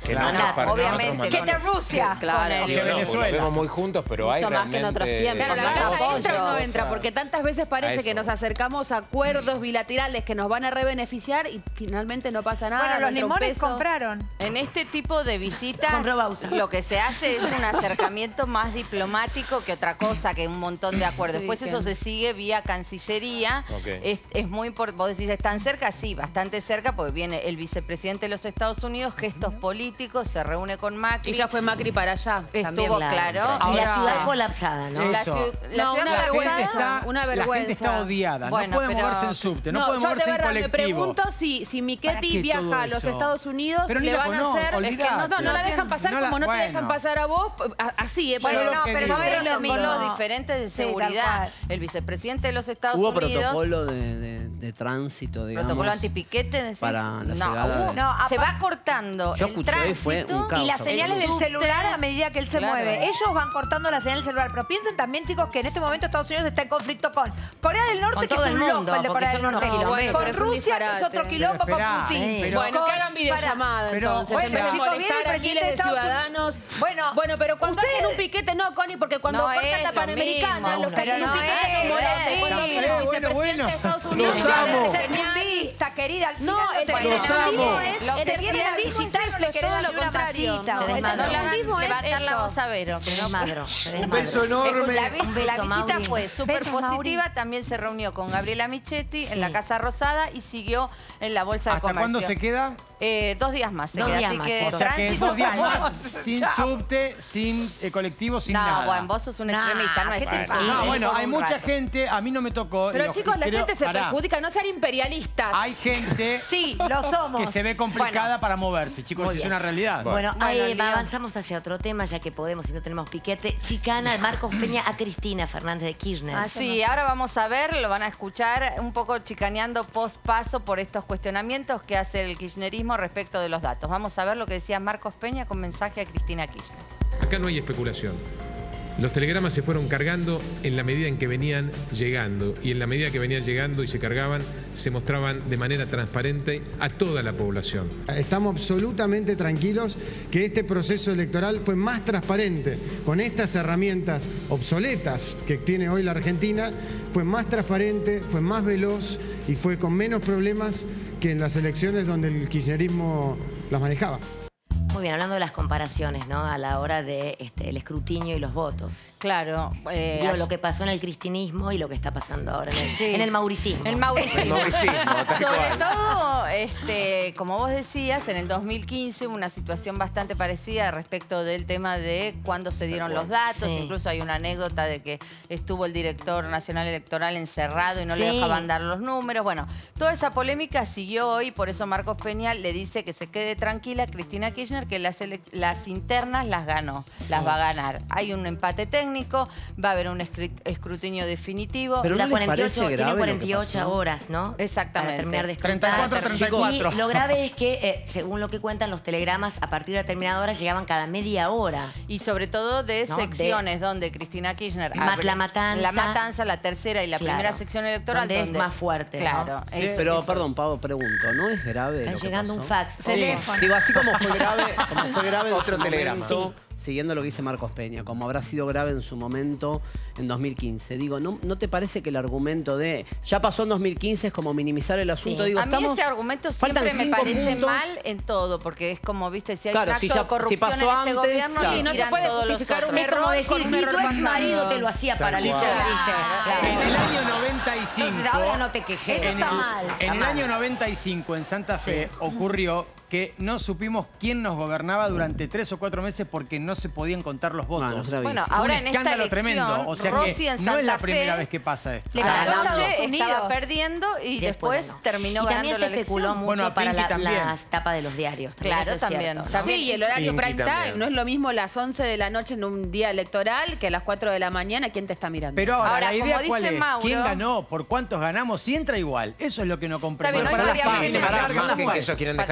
Que Claro. no nos para- Obviamente, nosotros que mandamos- de Rusia. Claro. Con el- Digo, no, porque lo vemos muy juntos, pero hay Mucho más que en realmente... otros tiempos. Claro, la Más verdad apoyo. entra o no entra, porque tantas veces A parece eso que nos voy. acercamos a acuerdos bilaterales que nos van a rebeneficiar y finalmente no pasa nada. Bueno, los no entra un limones peso. compraron. En este tipo de visitas, Compró Bausa. lo que se hace es un acercamiento más diplomático que otra cosa, que un montón de acuerdos. Sí, Después que- eso se sigue vía Cancillería. Ok. Es, es muy importante. Vos decís, ¿están cerca? Sí, bastante cerca, porque viene el vicepresidente de los Estados Unidos, gestos políticos, se reúne con Macri. Y ya fue Macri para allá. también. Estuvo claro. Y la Ahora- ciudad colapsada, ¿no? La Eso. ciu- la No, ciudad una La gente, colapsada. está, una la gente vergüenza. está odiada. Bueno, no puede pero- moverse en subte, no, puede yo de moverse en verdad me colectivo. pregunto si, si ¿Para Michetti qué viaja todo a los eso? Estados Unidos, Pero le Lila, van a no, hacer... Es que no, no, no olvidate. la dejan pasar No la- como no te dejan bueno. pasar a vos, a- así, ¿eh? Bueno, Pero- no, que pero digo. no Es es lo lo mismo. con los diferentes de Sí, tal seguridad. cual. El vicepresidente de los Estados ¿Hubo Unidos... protocolo de, de- de tránsito, digamos? ¿Protocolo antipiquete? decís? para la no, llegada? hubo. No, se apa- va cortando Yo el escuché y fue tránsito. un caos. Y las El señales del subte. celular a medida que él se Claro. mueve. Ellos van cortando la señal del celular. Pero piensen también, chicos, que en este momento Estados Unidos está en conflicto con Corea del Norte, Con que todo es un el mundo, loco el de porque Corea son del unos Norte. quilomberos. Con Pero es un Rusia, que es disparate. otro quilombo, Pero con esperá, Putin. pero- Bueno, Con- que hagan videollamada, para- entonces, Bueno, en vez de chicos, viene el molestar a presidente miles de de Estados Unidos. ciudadanos. Bueno, bueno, pero cuando usted- hacen un piquete, no, Connie, porque cuando No cortan es la lo Panamericana, mismo, los que pero hacen un no piquete es, no molestan. es. Cuando viene el Bueno, vicepresidente bueno. de Estados Unidos, Los ya amo. hace Ser señal. mundista, querida. al No, final el te Los tercermundismo amo. es... Lo el que viene a tercermundismo es visitar, eso, le querés todo hacer lo una contrario. masita. Se No desmadró. le hagan tercermundismo es levantar la eso. voz a Vero. Se que no- desmadró, se Un desmadró. beso enorme. La, vis- Un beso, la visita Mauri. fue súper Besos, Mauri. positiva. También se reunió con Gabriela Michetti en Sí. la Casa Rosada y siguió en la Bolsa de ¿Hasta Comercio. cuándo se queda? Eh, dos días más se Dos queda. días así más, que chicos. O sea que tránsito dos días calma. más sin subte, sin eh, colectivo, sin No, nada. bueno, vos sos un Nah, extremista, no ¿qué es te eso. pasa? No, Es bueno, por hay un mucha rato. gente, a mí no me tocó. Pero digo, chicos, la creo- gente se pará, perjudica, no sean imperialistas. Hay gente Sí, lo somos. que se ve complicada Bueno. para moverse, chicos, Muy es bien. una realidad. Bueno, Bueno, ahí el lío. avanzamos hacia otro tema, ya que podemos y no tenemos piquete. Chicana de Marcos Peña a Cristina Fernández de Kirchner. Ah, Sí, ahora vamos a ver, lo van a escuchar un poco chicaneando post paso por estos cuestionamientos que hace el kirchnerismo respecto de los datos. Vamos a ver lo que decía Marcos Peña con mensaje a Cristina Kirchner. Acá no hay especulación. Los telegramas se fueron cargando en la medida en que venían llegando y en la medida que venían llegando y se cargaban, se mostraban de manera transparente a toda la población. Estamos absolutamente tranquilos que este proceso electoral fue más transparente. Con estas herramientas obsoletas que tiene hoy la Argentina, fue más transparente, fue más veloz y fue con menos problemas que en las elecciones donde el kirchnerismo las manejaba. Muy bien, hablando de las comparaciones, ¿no? A la hora de este, el escrutinio y los votos. Claro. eh, Digo, ayer- lo que pasó en el cristinismo y lo que está pasando ahora en el, Sí. en el mauricismo. El mauricismo. El mauricismo, tal Sobre cual. todo, este, como vos decías, en el dos mil quince hubo una situación bastante parecida respecto del tema de cuándo se dieron los datos. Sí. Incluso hay una anécdota de que estuvo el director nacional electoral encerrado y no le Sí. dejaban dar los números. Bueno, toda esa polémica siguió hoy, por eso Marcos Peña le dice que se quede tranquila Cristina Kirchner, que las, ele- las internas las ganó, las va a ganar. Hay un empate técnico, va a haber un escri- escrutinio definitivo. Pero La ¿no les cuarenta y ocho, parece tienen grave lo que cuarenta y ocho pasó? horas, ¿no? Exactamente. Para terminar de treinta y cuatro, escrutar. treinta y cuatro. Y lo grave es que, eh, según lo que cuentan los telegramas, a partir de determinada hora llegaban cada media hora. Y sobre todo de ¿No? secciones donde Cristina Kirchner... Ma- abre- La Matanza. La Matanza, la tercera y la Claro. primera sección electoral. Donde es más fuerte, ¿no? Claro. es- Pero, esos- perdón, Pablo, pregunto, ¿no es grave Están lo que llegando pasó? un fax. Sí. Teléfono. Digo, así como fue grave, como fue grave en Otro su telegrama. momento, siguiendo lo que dice Marcos Peña, como habrá sido grave en su momento en dos mil quince. Digo, ¿no, ¿no te parece que el argumento de ya pasó en dos mil quince es como minimizar el asunto? Sí. Digo, a mí estamos, ese argumento faltan siempre me cinco parece puntos. mal en todo, porque es como, viste, si hay Claro, un acto si ya- de corrupción si pasó en este antes, gobierno, claro. le Sí, no se tiran puede todos los justificar otros. un Es como error decir, con un ni tu error ex marido pasado. te lo hacía para Tal luchar, cual. ¿viste? Claro. En el año noventa y cinco... Entonces ahora no te quejes. Eso En está el, mal. en Está el mal. año noventa y cinco en Santa Fe ocurrió que no supimos quién nos gobernaba durante tres o cuatro meses porque no se podían contar los votos. No, no se la vi. Bueno, Fue ahora un en esta escándalo elección, tremendo. O sea Rossi que en no es la Santa primera Fe vez que pasa esto. Le A ganó la a noche Estados Unidos. estaba perdiendo y después, ganó. terminó Y ganando también la se especuló elección. mucho Bueno, a para Pinky la- también. las tapas de los diarios. También Claro, eso es también, cierto, ¿no? también. Sí, y el horario Pinky prime también. time no es lo mismo las once de la noche en un día electoral que a las cuatro de la mañana. ¿Quién te está mirando? Pero ahora, Ahora, la idea como cuál dice es, Mauro- ¿quién ganó? ¿Por cuántos ganamos? Si entra igual. Eso es lo que no comprendo. Está bien, Para no las hay PAMI, variables. para Pará, las la imagen PAMI. que ellos quieren dejar es que ganó.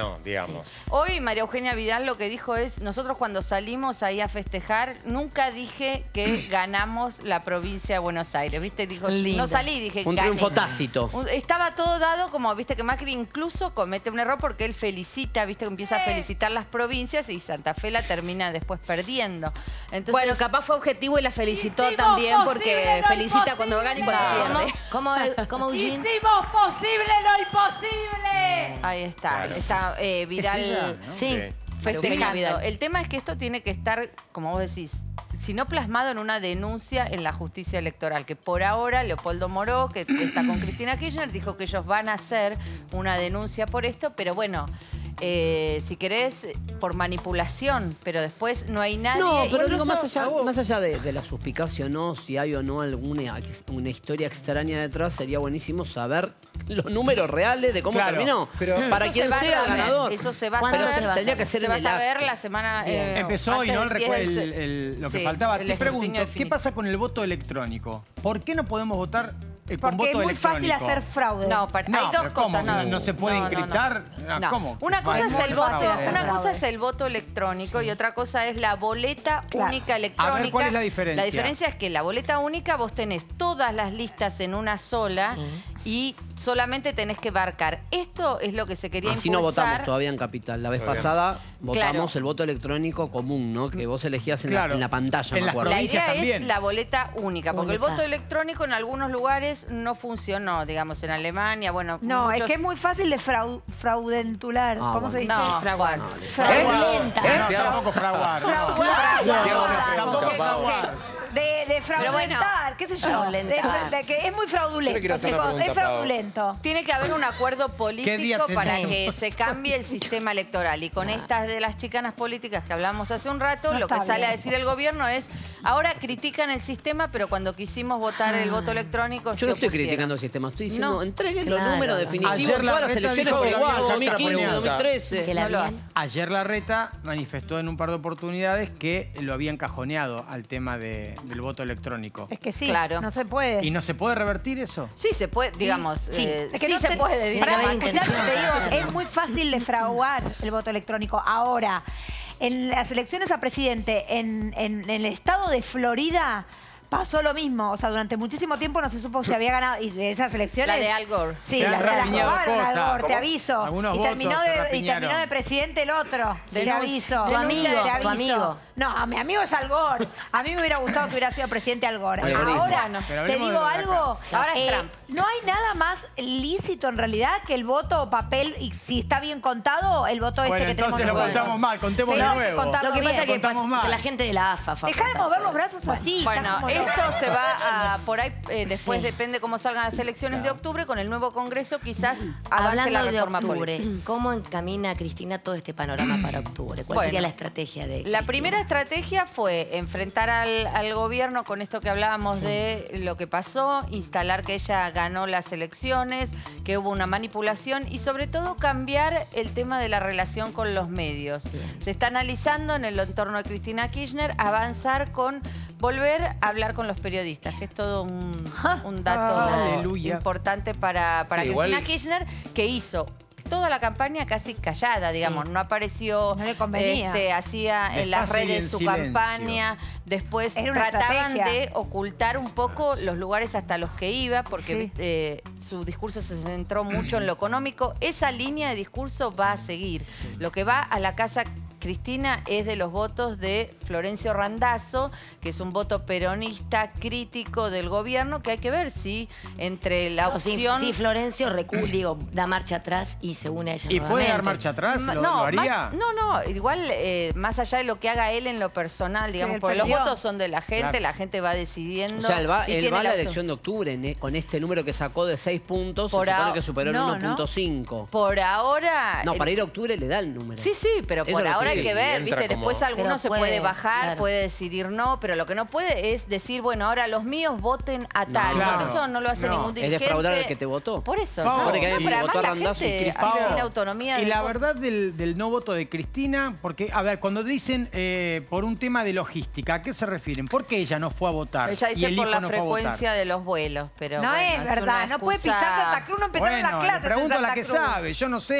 no, digamos. Sí. Hoy María Eugenia Vidal lo que dijo es, nosotros cuando salimos ahí a festejar, nunca dije que ganamos la provincia de Buenos Aires, ¿viste? Dijo, Linda. no salí, dije, Un gané. triunfo tácito. Un- Estaba todo dado como, viste, que Macri incluso comete un error porque él felicita, viste, que empieza a felicitar las provincias y Santa Fe la termina después perdiendo. Entonces, Bueno, capaz fue objetivo y la felicitó Hicimos también porque posible lo felicita cuando gana y cuando No. pierde. ¿Cómo, cómo Eugene? ¡Hicimos posible lo imposible! ahí está, Claro. está eh, Vidal Es ella, ¿no? Sí. festejando. Vidal. El tema es que esto tiene que estar, como vos decís, si no plasmado en una denuncia en la justicia electoral, que por ahora Leopoldo Moró, que está con Cristina Kirchner, dijo que ellos van a hacer una denuncia por esto, pero bueno, eh, si querés, por manipulación, pero después no hay nadie. No, pero digo, Incluso- más allá, más allá de, de la suspicacia o no, si hay o no alguna una historia extraña detrás, sería buenísimo saber los números reales de cómo Claro, terminó. pero- para Eso quien se va a sea saber, ganador. Eso se va a Pero saber. tendría que ser se en va a el saber acto. la semana. Bien. eh, Empezó y antes no el, del recu- diez el- del- el- lo que sí, faltaba. el Te escrutinio pregunto, ¿qué definitivo. pasa con el voto electrónico? ¿Por qué no podemos votar eh, con Porque voto es muy fácil electrónico? hacer fraude. No, pa- No, hay dos pero ¿cómo? cosas. No, ¿No se puede no, no, encriptar? Ah, no. ¿cómo? Una cosa, Vale, es el muy voto, fácil. una cosa es el voto electrónico y otra cosa es la boleta Claro. única electrónica. A ver, ¿cuál es la diferencia? La diferencia es que la boleta única vos tenés todas las listas en una sola y solamente tenés que marcar. Esto es lo que se quería Así no impulsar. votamos todavía en Capital. La vez Todavía pasada votamos Claro. el voto electrónico común, ¿no? Que vos elegías en, Claro. la, en la pantalla, En me las acuerdo. La provincias idea también. es la boleta única, porque el Única. voto electrónico en algunos lugares no funcionó, digamos, en Alemania, bueno. No, es muchos- que es muy fácil de frau- fraudentular. Ah, ¿Cómo se dice? No, Fraguar. Fraudulenta. No, tampoco fraguar. no. Fraguar. Tampoco No, fraguar. De, de fraudulentar, qué sé yo. Fraudulentar. De, de que es muy Yo le quiero fraudulento, hacer una chicos. pregunta, Es fraudulento. Tiene que haber un acuerdo ¿Qué día político tenemos? para que se cambie el sistema electoral. Y con estas de las chicanas políticas que hablamos hace un rato, No lo que está sale a bien. decir el gobierno es, ahora critican el sistema, pero cuando quisimos votar el voto electrónico Yo se no estoy opusieron. criticando el sistema, estoy diciendo, No. entreguen los Claro, números no. definitivos Ayer de la todas las Reta elecciones dijo por que igual, había dos otra mil quince, pregunta. dos mil trece. Que la No lo bien. hace. Ayer la Reta manifestó en un par de oportunidades que lo habían cajoneado al tema de- del voto electrónico. Es que sí, Claro. no se puede. ¿Y no se puede revertir eso? Sí, se puede, digamos, Sí. eh, Es que sí no se te- puede. Tiene que Pará, haber digamos. escuchá, intención. te digo, es muy fácil defraudar el voto electrónico. Ahora, en las elecciones a presidente en, en- en el estado de Florida pasó lo mismo. O sea, durante muchísimo tiempo no se supo si había ganado. Y de esas elecciones. La de Al Gore. Sí, Se han las, se las rapiñado robaron a Al cosas. Gore, te ¿Cómo? aviso. Algunos y, votos terminó se de, y rapiñaron. terminó de presidente el otro. Te Denuncia- aviso. Tu amigo, Te tu aviso. amigo. No, mi amigo es Al Gore. A mí me hubiera gustado que hubiera sido presidente Al Gore. Algoritmo. Ahora, Pero te hablemos digo de lo de algo. acá. Ahora es Trump. No hay nada más lícito en realidad que el voto o papel, y si está bien contado, el voto este Bueno, que tenemos entonces lo nosotros. contamos mal, contemos de Pero hay que nuevo. contarlo Lo que pasa bien. es que, contamos pas- mal. que la gente de la A F A fa- Deja de mover los brazos así. estás Bueno, como esto loco. se va a, por ahí, eh, después Sí. depende cómo salgan las elecciones de octubre, con el nuevo Congreso quizás avance Hablando la de reforma octubre, política. ¿cómo encamina Cristina todo este panorama para octubre? ¿Cuál Bueno, sería la estrategia de La Cristina? primera estrategia fue enfrentar al, al gobierno con esto que hablábamos de lo que pasó, instalar que ella ganó las elecciones, que hubo una manipulación y sobre todo cambiar el tema de la relación con los medios. Se está analizando en el entorno de Cristina Kirchner avanzar con volver a hablar con los periodistas, que es todo un, un dato Aleluya. importante para, para Sí, Cristina igual- Kirchner, que hizo toda la campaña casi callada, digamos, no apareció, No le convenía. este, hacía en las Despacio y redes en su silencio. campaña, después Era una trataban estrategia. de ocultar un poco los lugares hasta los que iba, porque Sí. eh, su discurso se centró mucho en lo económico. Esa línea de discurso va a seguir. Lo que va a la casa Cristina es de los votos de Florencio Randazzo, que es un voto peronista crítico del gobierno, que hay que ver si entre la No, si, opción... si Florencio recu- digo, da marcha atrás y se une a ella ¿Y puede dar nuevamente. marcha atrás? Ma- ¿Lo, no, lo haría? más- no, no, igual eh, más allá de lo que haga él en lo personal, digamos, él porque los perdió. votos son de la gente, Claro. la gente va decidiendo. O sea, él va, y él tiene va a la auto- elección de octubre en- con este número que sacó de seis puntos, Por se supone ahora- que superó no, el uno punto cinco. Por ahora... No, el- para ir a octubre le da el número. Sí, sí, pero Eso por lo ahora hay tiene. que ver, entra ¿viste? como- Después alguno Pero se puede, puede bajar, claro. puede decidir no, pero lo que no puede es decir, bueno, ahora los míos voten a tal, Claro. porque eso no lo hace No. ningún Es dirigente. defraudar al que te votó. Por eso, Pau, ¿no? Porque No, y pero además votó a la Randazzo y gente Cristina. tiene autonomía. Y de la voto. verdad del, del no voto de Cristina, porque, a ver, cuando dicen eh, por un tema de logística, ¿a qué se refieren? ¿Por qué ella no fue a votar? Ella y dice el por hijo la no fue a votar? frecuencia de los vuelos, pero No bueno, es verdad, una no puede excusa- pisar Santa Cruz, no empezaron Bueno, las le clases en pregunto a la Santa que Cruz. sabe, yo no sé.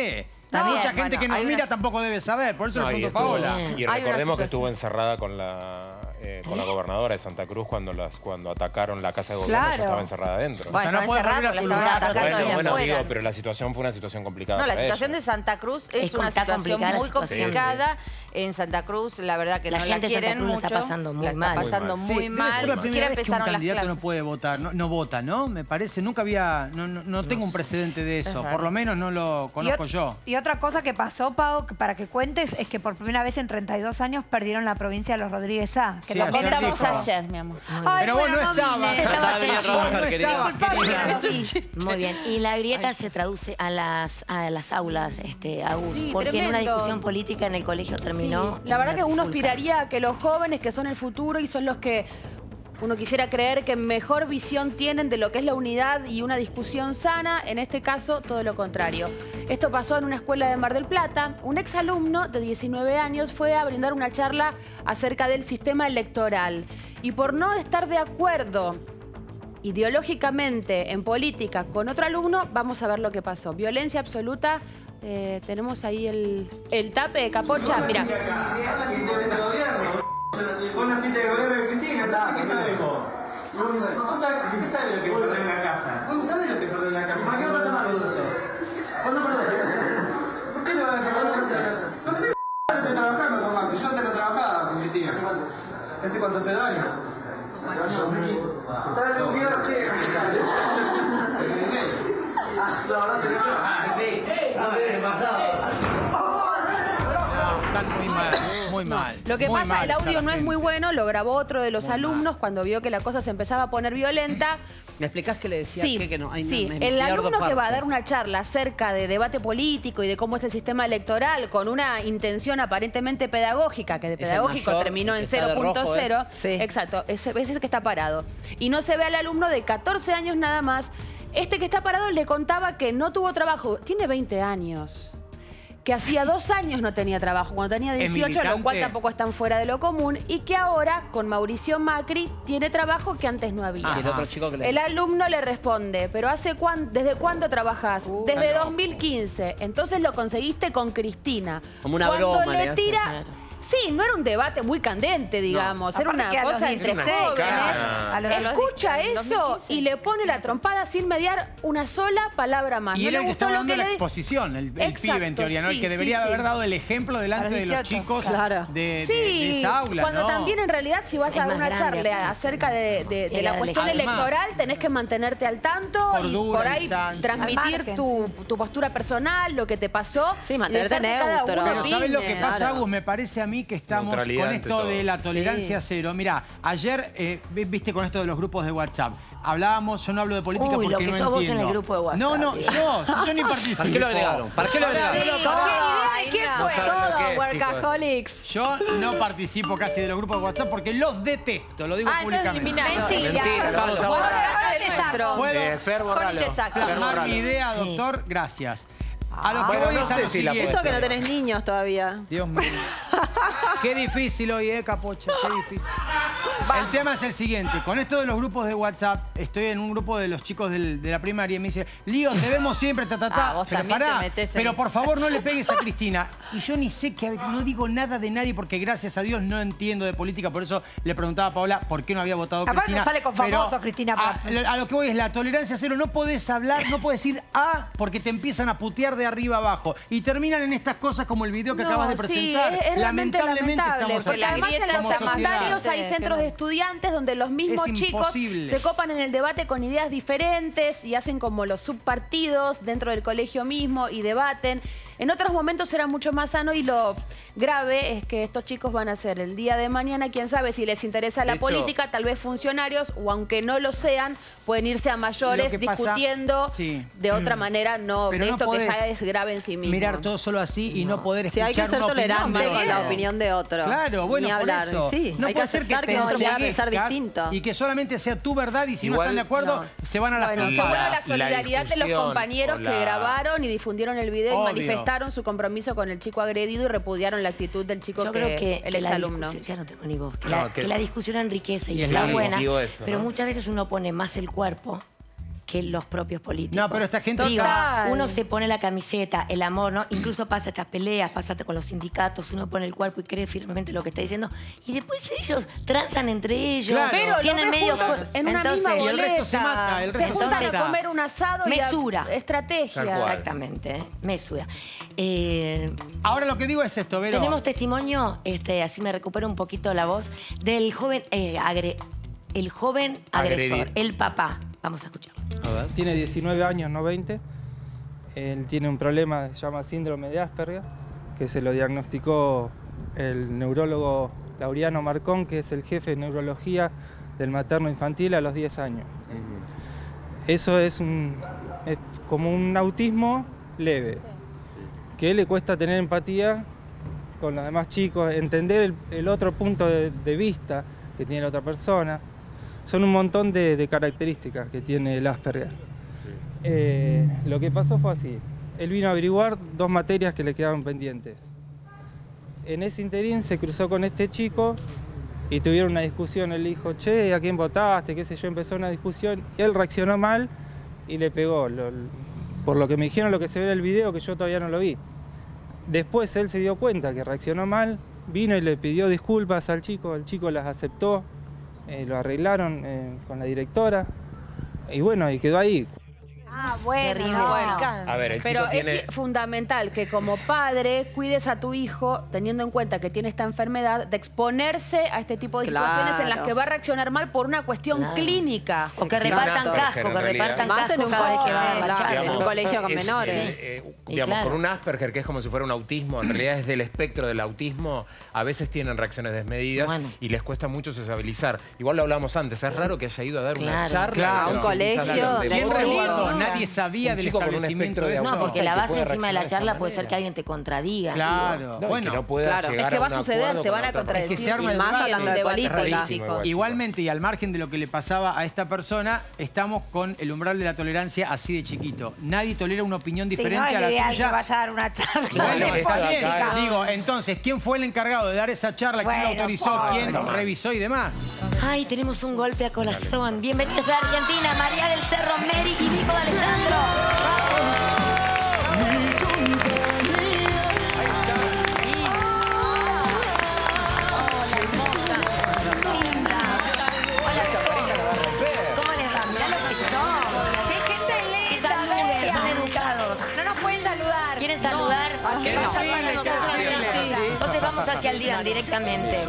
No, Está mucha bien, gente bueno, que nos hay una- mira tampoco debe saber, por eso No, le y pregunto a estuvo- Paola. Y Hay una recordemos que situación. estuvo encerrada con la, eh, con la gobernadora de Santa Cruz cuando las cuando atacaron la casa de gobierno, Claro. ella estaba encerrada adentro. Bueno, no estaba puede encerrada volver a porque tu la estaban lugar. atacando Bueno, de bueno, afuera. digo, pero la situación fue una situación complicada. No, la para situación ella. de Santa Cruz es, Es una está situación complicada la muy situación. complicada. En Santa Cruz, la verdad que La no gente la de Santa quieren Cruz la mucho. está pasando muy la mal. está pasando Muy muy, Sí, debe mal. ser la Ni primera siquiera vez que un empezaron las candidato clases. no puede votar, no, no vota, ¿no? Me parece, nunca había, no, no, no tengo un precedente de eso, raro. por lo menos no lo Y, conozco ot- yo. y otra cosa que pasó, Pau, que para que cuentes, es que por primera vez en treinta y dos años perdieron la provincia de los Rodríguez A. Que Sí, lo ayer contamos dijo. ayer, mi amor. Ay, Pero vos bueno, no estabas. vine. Estaba Estaba bien, así. Vos Roja, no estabas, querida. Sí, muy bien. Y la grieta se traduce a las, a las aulas, este, Agus, Sí, porque en una tremendo. discusión política en el colegio terminó. Sí, la verdad en que una uno trifulca. aspiraría a que los jóvenes, que son el futuro y son los que uno quisiera creer que mejor visión tienen de lo que es la unidad y una discusión sana, en este caso todo lo contrario. Esto pasó en una escuela de Mar del Plata. Un exalumno de diecinueve años fue a brindar una charla acerca del sistema electoral y por no estar de acuerdo ideológicamente en política con otro alumno, vamos a ver lo que pasó. Violencia absoluta. Eh, tenemos ahí el, el tape de capocha. Mira. Vos naciste de gobierno de Cristina, entonces ¿qué sabes vos? ¿Vos sabés, ¿Qué sabes lo que perdés en la casa? ¿Vos no sabés lo que perdés en la casa? ¿Por qué no estás mal esto? ¿Vos no perdés? ¿Por qué no vas a perder en la casa? No sé, estoy trabajando con Macri, yo antes no trabajaba con Cristina. ¿Hace cuánto hace daño? Dale un guión, che. Ah, no, no te lo Ah, sí. A ver, pasado. Están muy mal, muy mal. Lo que muy pasa, mal el está audio la no es gente. muy bueno, lo grabó otro de los alumnos cuando vio que la cosa se empezaba a poner violenta. ¿Me explicás qué le decía? Sí, ¿Qué, que no? Ay, no, sí. me- me el pierdo alumno que va a parte. dar una charla acerca de debate político y de cómo es el sistema electoral con una intención aparentemente pedagógica, que de Es el pedagógico mayor, terminó el en que está de cero punto cero. rojo, ¿es? Sí. Exacto, ese, ese es el que está parado. Y no se ve al alumno de catorce años nada más. Este que está parado le contaba que no tuvo trabajo. Tiene veinte años. Que hacía dos años no tenía trabajo, cuando tenía ¿Es dieciocho, lo cual militante? tampoco es tan fuera de lo común, y que ahora, con Mauricio Macri, tiene trabajo que antes no había. Y el otro chico que le... El alumno le responde, ¿pero hace cuán- desde cuándo trabajas? Desde está dos mil quince. Entonces lo conseguiste con Cristina. Como una Cuando broma le le hace. tira... Claro. Sí, no era un debate muy candente, digamos. Era Aparte una que a los cosa entre dieciséis, jóvenes. a los- Escucha en dos mil eso quince. y le pone la trompada sin mediar una sola palabra más. Y no era le el que gustó estaba lo dando que la le di- exposición, el, el Exacto, pibe en teoría, ¿no? El sí, que sí, debería sí. haber dado el ejemplo delante A los de los dieciocho, chicos claro. de, de- Sí, de esa aula, cuando ¿no? también en realidad si vas Es a dar más una grande, charla aparte. acerca de, de- de Sí, la era cuestión elegante. electoral, tenés que mantenerte al tanto y Cordura, por ahí distancia. transmitir Al margen, tu, tu postura personal, lo que te pasó. Sí, y mantenerte dejar que cada neutro. uno Pero ¿sabes lo que opine. pasa, Claro. Agus? Me parece a mí que estamos Neutralidad con ante esto todo. de la tolerancia Sí. cero. Mira, ayer, eh, vi- viste con esto de los grupos de WhatsApp, hablábamos, yo no hablo de política Uy, lo porque que no sos vos en entiendo. el grupo de WhatsApp, No, no, digo. yo, si yo ni participo. ¿Para qué lo agregaron? ¿Para qué lo agregaron? Sí, ¿Qué idea de quién no fue? saben lo que Todo, es, chicos. workaholics. Yo no participo casi de los grupos de WhatsApp porque los detesto, lo digo Ah, entonces públicamente. eliminalo. Mentira. Mentira, lo vamos a Ahora- borrar. ahora te saco. ¿Puedo Eh, Fer, borralo. Con y te saco. Fer, plasmar borralo. mi idea, Sí. doctor? Gracias. A lo que Bueno, voy no es a sé lo si la siguiente. Eso que no tenés niños todavía. Dios mío. Qué difícil hoy, ¿eh, Capocha? Qué difícil. El tema es el siguiente. Con esto de los grupos de WhatsApp, estoy en un grupo de los chicos del- de la primaria y me dice, Lío, te vemos siempre, ta, ta, ta. Ah, vos pero también pará, te metés en- pero por favor no le pegues a Cristina. Y yo ni sé que no digo nada de nadie porque gracias a Dios no entiendo de política. Por eso le preguntaba a Paola por qué no había votado Aparte Cristina. no sale con Pero famosos, Cristina, A, para- a lo que voy es la tolerancia cero. No podés hablar, no podés decir A porque te empiezan a putear de arriba abajo. Y terminan en estas cosas como el video que No, acabas de sí, presentar. es- es realmente Lamentablemente lamentable, estamos porque así. además en los como sociedad. secundarios hay Sí, centros que de estudiantes donde los mismos Es chicos imposible. se copan en el debate con ideas diferentes y hacen como los subpartidos dentro del colegio mismo y debaten. En otros momentos era mucho más sano y lo grave es que estos chicos van a ser el día de mañana, quién sabe si les interesa De la hecho- política, tal vez funcionarios o aunque no lo sean, pueden irse a mayores Lo que pasa- discutiendo sí. de otra manera, no Pero de no esto que podés ya es grave en sí mismo. Mirar todo solo así y no poder Sí, escuchar hay que ser una opinión tolerante de con otro. la opinión de otro. Claro, bueno, Ni por hablar. eso. Sí, no hay puede que ser que aceptar te que otro pueda enceguezcas pensar distinto. y que solamente sea tu verdad y si no Igual- están de acuerdo no. se van a las Bueno, qué trompadas. bueno la La solidaridad de los discusión compañeros o que la- grabaron y difundieron el video Obvio. y manifestaron su compromiso con el chico agredido y repudiaron la actitud del chico Yo que, creo que, el que la exalumno. discusión- ya no tengo ni voz, que, No, la, que- que la discusión enriquece y, Y es está lindo. buena, Digo eso, pero ¿no? muchas veces uno pone más el cuerpo que los propios políticos. No, pero esta gente Digo, está- uno se pone la camiseta, el amor, ¿no? Incluso pasa estas peleas, pasa con los sindicatos, uno pone el cuerpo y cree firmemente lo que está diciendo. Y después ellos transan entre ellos, Claro. Pero los tienen ves medio... juntos en una misma y el boleta. resto se mata, el Se resto juntan se a comer un asado y a- mesura. estrategia. Exactamente, ¿eh? Mesura. Eh, Ahora lo que digo es esto, Vero. Tenemos testimonio, este, así me recupero un poquito la voz, del joven, eh, agre- el joven agresor, Agredir. el papá. Vamos a escuchar. A ver. Tiene diecinueve años, no veinte. Él tiene un problema que se llama síndrome de Asperger, que se lo diagnosticó el neurólogo Laureano Marcón, que es el jefe de neurología del materno infantil a los diez años. Eso es, un, es como un autismo leve, que le cuesta tener empatía con los demás chicos, entender el, el otro punto de, de vista que tiene la otra persona. Son un montón de, de características que tiene el Asperger. Eh, lo que pasó fue así. Él vino a averiguar dos materias que le quedaban pendientes. En ese interín se cruzó con este chico y tuvieron una discusión. Él le dijo, che, ¿a quién votaste? Qué sé yo, empezó una discusión. Y él reaccionó mal y le pegó. Lo- por lo que me dijeron, lo que se ve en el video, que yo todavía no lo vi. Después él se dio cuenta que reaccionó mal, vino y le pidió disculpas al chico. El chico las aceptó. Eh, lo arreglaron eh, con la directora y bueno, y quedó ahí. Ah, bueno. Terrible. no. Bueno. A ver, el Pero chico tiene... es fundamental que como padre cuides a tu hijo teniendo en cuenta que tiene esta enfermedad de exponerse a este tipo de Claro. situaciones en las que va a reaccionar mal por una cuestión Claro. clínica. O que Sí, repartan un casco, Asperger, que en realidad. repartan Más en casco un cada vez que van a joven, la claro, charla. en un colegio con es, menores. eh, eh, Y digamos, claro. con un Asperger, que es como si fuera un autismo, en realidad es del espectro del autismo, a veces tienen reacciones desmedidas Bueno. y les cuesta mucho sociabilizar. Igual lo hablamos antes, es raro que haya ido a dar una Claro. charla. Claro. de A un colegio, sensibilización de ¿Quién voz. resguardó? Sí. Nadie sabía Un del chico con un establecimiento espectro de de esto. No, porque y la que base pueda encima de la reaccionar de esta charla puede ser manera. que alguien te contradiga. Claro. No, y bueno, que no pueda claro. llegar Es que va a un suceder, acuerdo te con van la a otra contradecir. Es que se arma y el más debate. hablando de Es política. rarísimo igual. igualmente, y al margen de lo que le pasaba a esta persona, estamos con el umbral de la tolerancia así de chiquito. Nadie tolera una opinión Sí, diferente no es a la ideal que tuya. vaya a dar una charla Bueno, de está bien. política. Digo, entonces, ¿quién fue el encargado de dar esa charla? ¿Quién Bueno, la autorizó? por- ¿Quién Bueno. revisó y demás? Ay, tenemos un golpe a corazón. Bienvenidos a Argentina, María del Cerro, Mary y Nico de Alessandro. ¿Cómo les va? Mirá lo que son. Sí, gente Que linda, saluden, gracias. son educados. No nos pueden saludar. ¿Quieren saludar? Sí, No. nos saludan, nos hacen así. Entonces vamos hacia el diván directamente.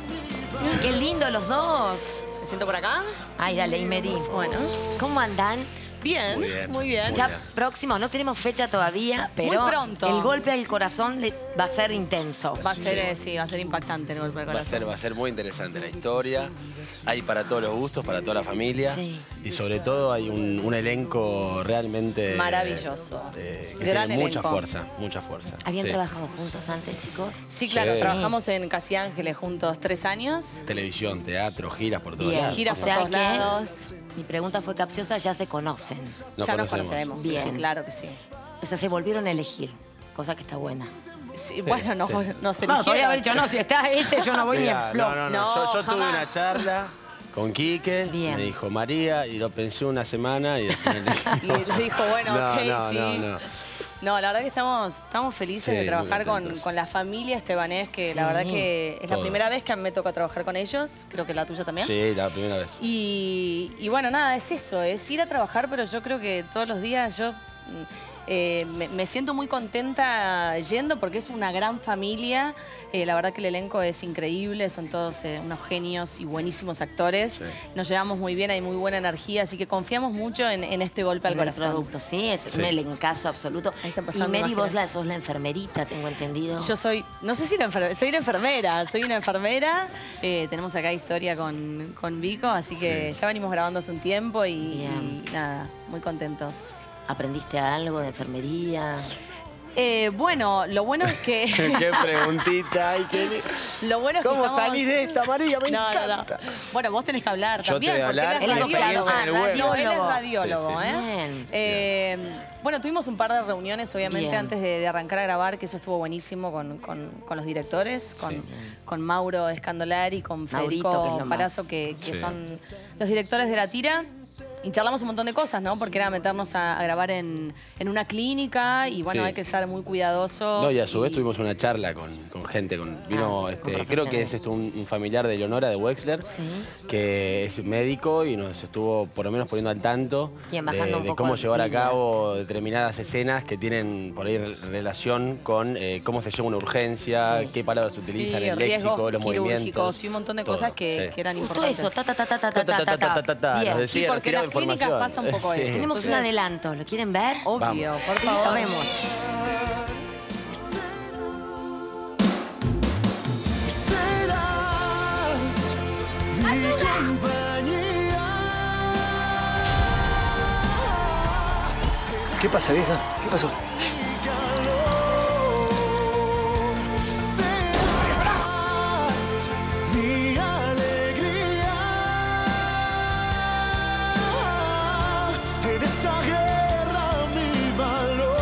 Qué lindo los dos. ¿Me siento por acá? Ay, dale, y Mary. Bueno. ¿Cómo andan? Bien, muy bien. Muy bien. Ya próximo, no tenemos fecha todavía, pero Muy pronto. el golpe al corazón le- va a ser intenso. Va a ser, eh, sí, va a ser impactante el golpe de Va a corazón. ser, va a ser muy interesante la historia. Hay para todos los gustos, para toda la familia. Sí. Y sobre todo hay un, un elenco realmente... Maravilloso. eh, que Gran tiene mucha elenco. fuerza, mucha fuerza. ¿Habían Sí. trabajado juntos antes, chicos? Sí, claro, Sí. trabajamos en Casi Ángeles juntos tres años. Televisión, teatro, giras por todos Bien. lados. Giras O por sea todos que- lados. Mi pregunta fue capciosa, ya se conocen. Nos ya nos conocemos. conoceremos. Bien. Sí, claro que sí. O sea, se volvieron a elegir, cosa que está buena. Sí, bueno, no, sí. no se No, podría eligieron. haber dicho, no, si está este, yo no voy ni Mirá, en no, flor. no, no, No, Yo, yo tuve una jamás. charla con Quique, Bien. me dijo María, y lo pensé una semana y al final Y dijo, bueno, no, ok, no, sí. no, no. No, la verdad que estamos, estamos felices Sí, de muy trabajar con, contentos. con la familia estebanés, que Sí. la verdad que es la Todos. primera vez que me toca trabajar con ellos, creo que la tuya también. Sí, la primera vez. Y, y bueno, nada, es eso, es ir a trabajar, pero yo creo que todos los días yo mm, eh, me, me siento muy contenta yendo porque es una gran familia. Eh, la verdad que el elenco es increíble, son todos eh, unos genios y buenísimos actores. Nos llevamos muy bien, hay muy buena energía, así que confiamos mucho en, en este golpe al En el corazón. producto, sí, es Sí. un elencazo absoluto. Ahí están Y pasando Mary, vos imágenes. la, sos la enfermerita, tengo entendido. Yo soy, no sé si la enfermera, soy una enfermera, soy una enfermera. Eh, tenemos acá historia con, con Vico, así que ya venimos grabando hace un tiempo y, y nada, muy contentos. ¿Aprendiste algo de enfermería? Eh, bueno, lo bueno es que... Qué preguntita. Ay, qué... Lo bueno es que ¿Cómo estamos- salís de esta, María? Me No, no, no. encanta. Bueno, vos tenés que hablar Yo te también. voy a porque hablar él y es mi experiencia en el vuelo. No, él es Sí, radiólogo, sí, sí. ¿eh? Eh, Bueno, tuvimos un par de reuniones, obviamente, Bien. antes de, de arrancar a grabar, que eso estuvo buenísimo con, con- con los directores, con, con Mauro Escandolari, con Maurito, que es Federico lo más. Palazzo, que, que Sí. son los directores de la tira. y charlamos un montón de cosas, ¿no? Porque era meternos a, a grabar en, en una clínica y bueno, Sí. hay que ser muy cuidadoso. No, y a su vez tuvimos una charla con, con gente, con, vino, Ah, este, con creo que es profesionales. esto, un, un familiar de Leonora de Wexler, que es médico y nos estuvo por lo menos poniendo al tanto Bien, de, bajando un de poco cómo el llevar a línea. cabo determinadas escenas que tienen por ahí re- relación con eh, cómo se lleva una urgencia, Sí. qué palabras se Sí, utilizan, el riesgos léxico, los quirúrgicos movimientos. y un montón de todo, cosas que, sí. que eran Justo importantes. eso, ta, ta, ta, ta, ta, ta, Ta, ta, ta, ta, ta, ta, ta, Bien. nos decía, Sí, nos porque tiraba en las clínicas información. pasa un poco eso. Tenemos un Entonces- adelanto, ¿lo quieren ver? Obvio, por Sí, favor. lo vemos. ¿Qué pasa, vieja? ¿Qué pasó? Mi alegría en esa guerra, mi valor,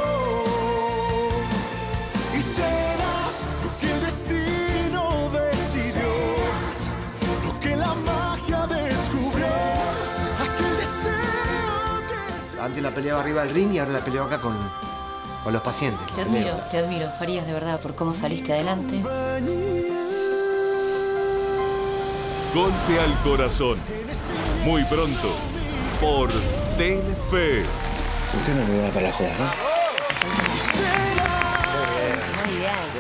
y serás lo que el destino decidió, lo que la magia descubrió, aquel deseo que Antes la peleaba arriba del ring y ahora la peleo acá con, con los pacientes. Te admiro, te admiro, Farías, de verdad, por cómo saliste adelante. Golpe al corazón. Muy pronto. Por Telefe. Usted no me da para la joda, ¿no? Muy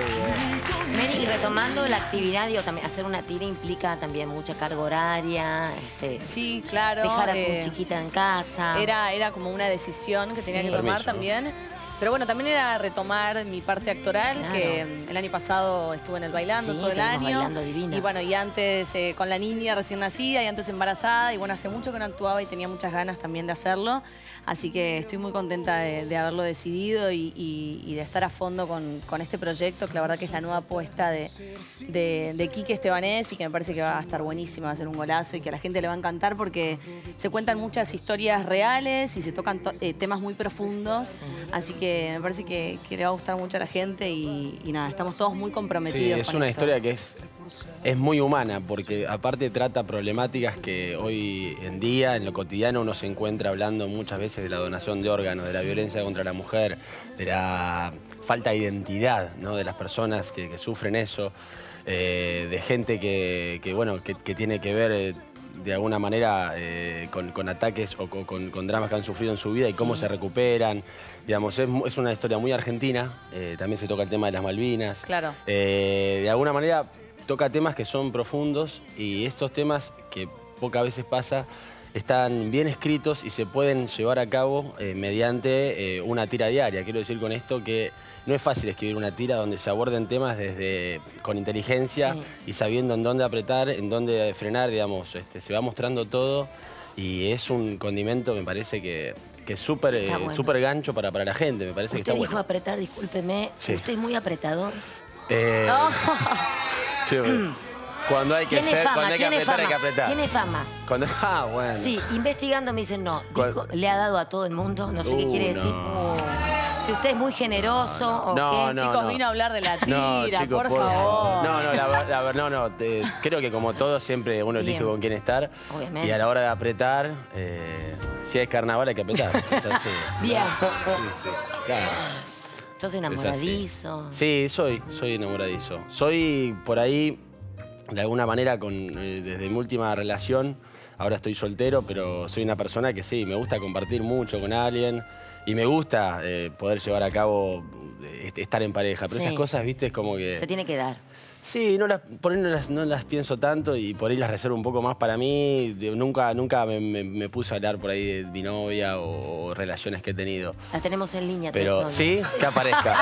bien. Mary, y retomando la actividad, digo, también hacer una tira implica también mucha carga horaria. Este, Sí, claro. Dejar a tu eh, chiquita en casa. Era, era como una decisión que tenía Sí. que tomar Permiso, ¿no? también. Pero bueno, también era retomar mi parte actoral, Claro. que mm, el año pasado estuve en el Bailando Sí, todo el estuvimos año. Bailando Divina. Y bueno, y antes eh, con la niña recién nacida y antes embarazada. Y bueno, hace mucho que no actuaba y tenía muchas ganas también de hacerlo. Así que estoy muy contenta de, de haberlo decidido y, y- y de estar a fondo con, con este proyecto, que la verdad que es la nueva apuesta de, de, de Quique Estebanés y que me parece que va a estar buenísima, va a ser un golazo y que a la gente le va a encantar porque se cuentan muchas historias reales y se tocan to- eh, temas muy profundos. Así que me parece que, que le va a gustar mucho a la gente y, y nada, estamos todos muy Sí, comprometidos. es con una esto. historia que es, es muy humana, porque aparte trata problemáticas que hoy en día, en lo cotidiano, uno se encuentra hablando muchas veces de la donación de órganos, de la violencia contra la mujer, de la falta de identidad, ¿no? De las personas que, que sufren eso, eh, de gente que, que, bueno, que, que tiene que ver... eh, de alguna manera eh, con, con ataques o con, con- con dramas que han sufrido en su vida y cómo se recuperan. Digamos, es, mu- es una historia muy argentina. Eh, también se toca el tema de las Malvinas. Claro. Eh, de alguna manera toca temas que son profundos y estos temas que pocas veces pasa están bien escritos y se pueden llevar a cabo eh, mediante eh, una tira diaria. Quiero decir con esto que no es fácil escribir una tira donde se aborden temas desde con inteligencia Sí. y sabiendo en dónde apretar, en dónde frenar, digamos, este, se va mostrando todo y es un condimento, me parece que, que es súper Está eh, bueno. súper gancho para, para la gente, me parece que Usted está dijo bueno. apretar, discúlpeme. Sí. Usted es muy apretador. Eh, qué bueno. Cuando hay que Tiene ser, fama, cuando hay que tiene apretar, fama. hay que apretar. Tiene fama. Cuando, ah, bueno. Sí, investigando me dicen no. ¿Cuál? Dijo- le ha dado a todo el mundo, no sé qué Uh, quiere decir. no. Si usted es muy generoso o No, qué. no, Chicos, no. vino a hablar de la No, tira, chicos, por, favor. No, no, la, ver- la ver- no, no. te- creo que como todo siempre uno elige Bien. con quién estar. Obviamente. Y a la hora de apretar, eh, si es carnaval hay que apretar. Es así. Bien. Sí, sí, claro. Sos enamoradizo. Sí, soy, soy enamoradizo. Soy por ahí, de alguna manera, con, eh, desde mi última relación, ahora estoy soltero, pero soy una persona que sí, me gusta compartir mucho con alguien y me gusta eh, poder llevar a cabo, eh, estar en pareja. Pero Sí. esas cosas, viste, es como que... Se tiene que dar. Sí, no las, por ahí no las, no las pienso tanto y por ahí las reservo un poco más para mí. De- Nunca, nunca me, me- me puse a hablar por ahí de mi novia o, o relaciones que he tenido. La tenemos en línea. tu Pero exnovia. sí, que aparezca.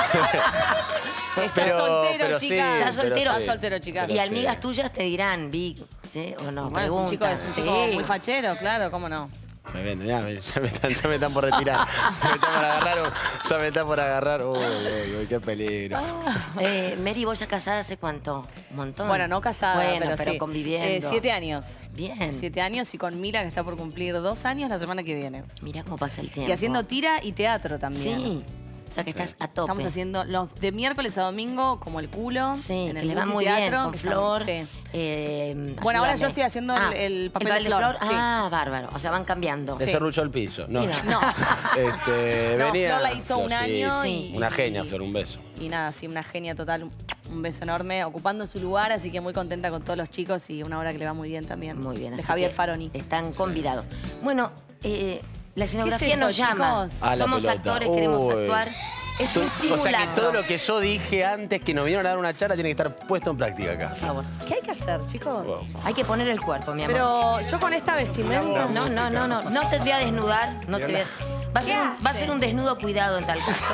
Está Pero- soltero, pero sí, chicas. Está pero soltero. sí. Está soltero, chicas. Y amigas tuyas te dirán, Vic, ¿sí? O no, Bueno, es un chico, preguntan. es un chico Sí. muy fachero, claro, cómo no. Me venden, ya, me- ya me están, ya me están por retirar. Me están por agarrar. un- Ya me están por agarrar. Uy, uy, uy, qué peligro. Eh, Mary, ¿vos ya casada hace cuánto? Un montón. Bueno, no casada, Bueno, pero, sí. conviviendo. Eh, siete años. Bien. Siete años y con Mila, que está por cumplir dos años la semana que viene. Mirá cómo pasa el tiempo. Y haciendo tira y teatro también. Sí. O sea que estás a tope. Estamos haciendo los de miércoles a domingo como el culo. Sí, en que el le va muy multiteatro, bien con que Flor. estamos- sí. eh, Bueno, ahora yo ayúdame. estoy haciendo Ah, el, el papel de Flor. sí. Ah, bárbaro. O sea, van cambiando. Se cerruchó el piso. No. Sí, no. Este, No, venía, Flor la hizo un sí, año sí. y- Una genia, Flor, un beso. Y nada, sí, una genia total. Un, un beso enorme, ocupando su lugar, así que muy contenta con todos los chicos y una obra que le va muy bien también. Muy bien. De así Javier que Faroni. Están convidados. Bueno, eh, la escenografía eso, nos llama. chicos? Ah, la Somos pelota. actores, queremos Uy. actuar. Es un O sea que simulacro. todo lo que yo dije antes que nos vinieron a dar una charla tiene que estar puesto en práctica acá. Por favor. ¿Qué hay que hacer, chicos? Wow. Hay que poner el cuerpo, mi amor. Pero yo con esta vestimenta... No, no, no, no. No te voy a desnudar. No te voy a... Va a, ser un, va a ser un desnudo cuidado en tal caso.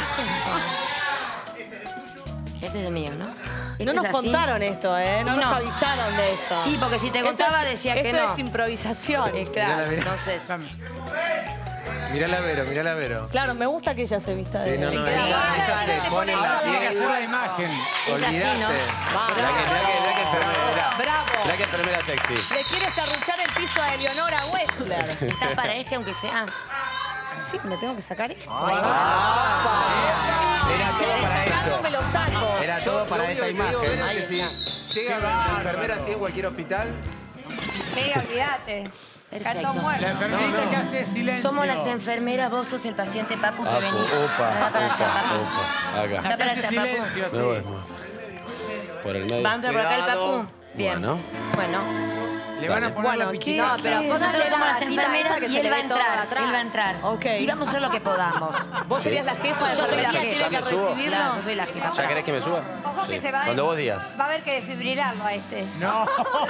Este es el mío, ¿no? Este No nos es así. contaron esto, ¿eh? No, Y nos no. avisaron de esto. Y porque si te Esto contaba es- decía que esto no. es improvisación. Eh, claro, Mirá, mirá. entonces... Mirá la Vero, mirá la Vero. Claro, me gusta que ella se vista de... Sí, no, no, de- ella, ella de- se pone la Tiene que hacer la piel. imagen. Es así, Olvídate. ¿no? Vamos. Mirá que, mirá que, mirá que enfermera. Bravo. Mirá que enfermera sexy. Le quiere serruchar el piso a Eleonora Wexler. Estás para este, aunque sea... Sí, me tengo que sacar esto. Era Si todo le para sacarlo, esto. me lo saco. Era todo para esta imagen. Vero, que si llega la enfermera así en cualquier hospital, Sí, olvídate. Perfecto. Cantó muerto. La enfermerita que hace silencio. Somos las enfermeras, vos sos el paciente Papu que Apo, venís. opa, Anda para allá, Papu. opa, acá. Anda para hace allá, silencio, Papu. Me voy. Por el medio. ¿Va a entrar por acá el Cuidado. Papu? Bien. Bueno. Bueno. Le van a poner Bueno, la ¿qué? piquita. No, pero póngale Nosotros somos la las gatita enfermeras esa que y se él le va a ve todo entrar. atrás. Él va a entrar. Ok. Y vamos a hacer lo que podamos. ¿Vos serías la jefa de Yo soy la enfermería? jefa. ¿Tiene que ¿Ya me subo? recibirlo? Claro, yo soy la jefa. ¿Ya querés que me suba? Ojo que Sí. se va a... Cuando vos digas. Va a haber que desfibrilarlo a este. No.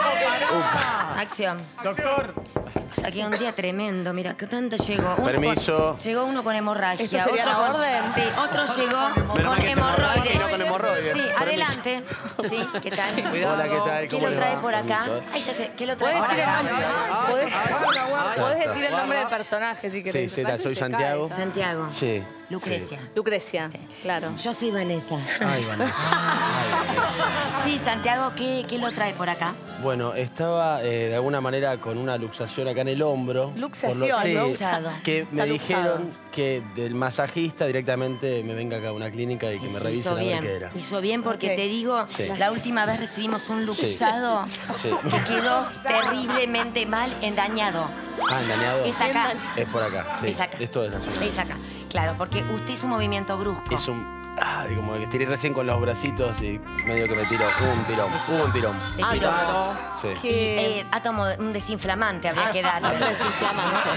Acción. Doctor. O sea, que un día tremendo. Mira, que tanto llegó. Uno Permiso. con- llegó uno con hemorragia. ¿Esto sería otro la con- orden? Sí, otro llegó Menos con mal que es hemorroide hemorroides. y no con hemorroides. Sí, Permiso. adelante. Sí, ¿qué tal? Hola, ¿qué tal? ¿Qué ¿Cómo lo le trae va? por acá? Permiso. Ay, ya sé. ¿Qué lo trae ¿Podés por decir el acá? nombre? ¿Podés, podés decir el nombre del personaje si Sí, querés? sí, soy Santiago. Santiago. Sí. Lucrecia. Lucrecia, claro. Yo soy Vanessa. Ay, Vanessa. Sí, Santiago, ¿qué, qué lo trae por acá? Bueno, estaba eh, de alguna manera con una luxación acá en el hombro. Luxación, Por lo- sí, me gusta. que me Está dijeron luxado. que del masajista directamente me venga acá a una clínica y que me Sí, revisen hizo a ver bien. qué era. Hizo bien porque Ok. te digo, Sí. la última vez recibimos un luxado Sí. que quedó terriblemente mal endañado. Ah, engañado. Es acá. Es por acá, sí. Es acá. Es todo eso. Es acá. Claro, porque usted hizo un movimiento brusco. Es un... Ah, y como que estiré recién con los bracitos y medio que me tiró. Un tirón, un tirón. Te Ah, tiró. Sí. Eh, átomo, un desinflamante habría que darle. Un desinflamante.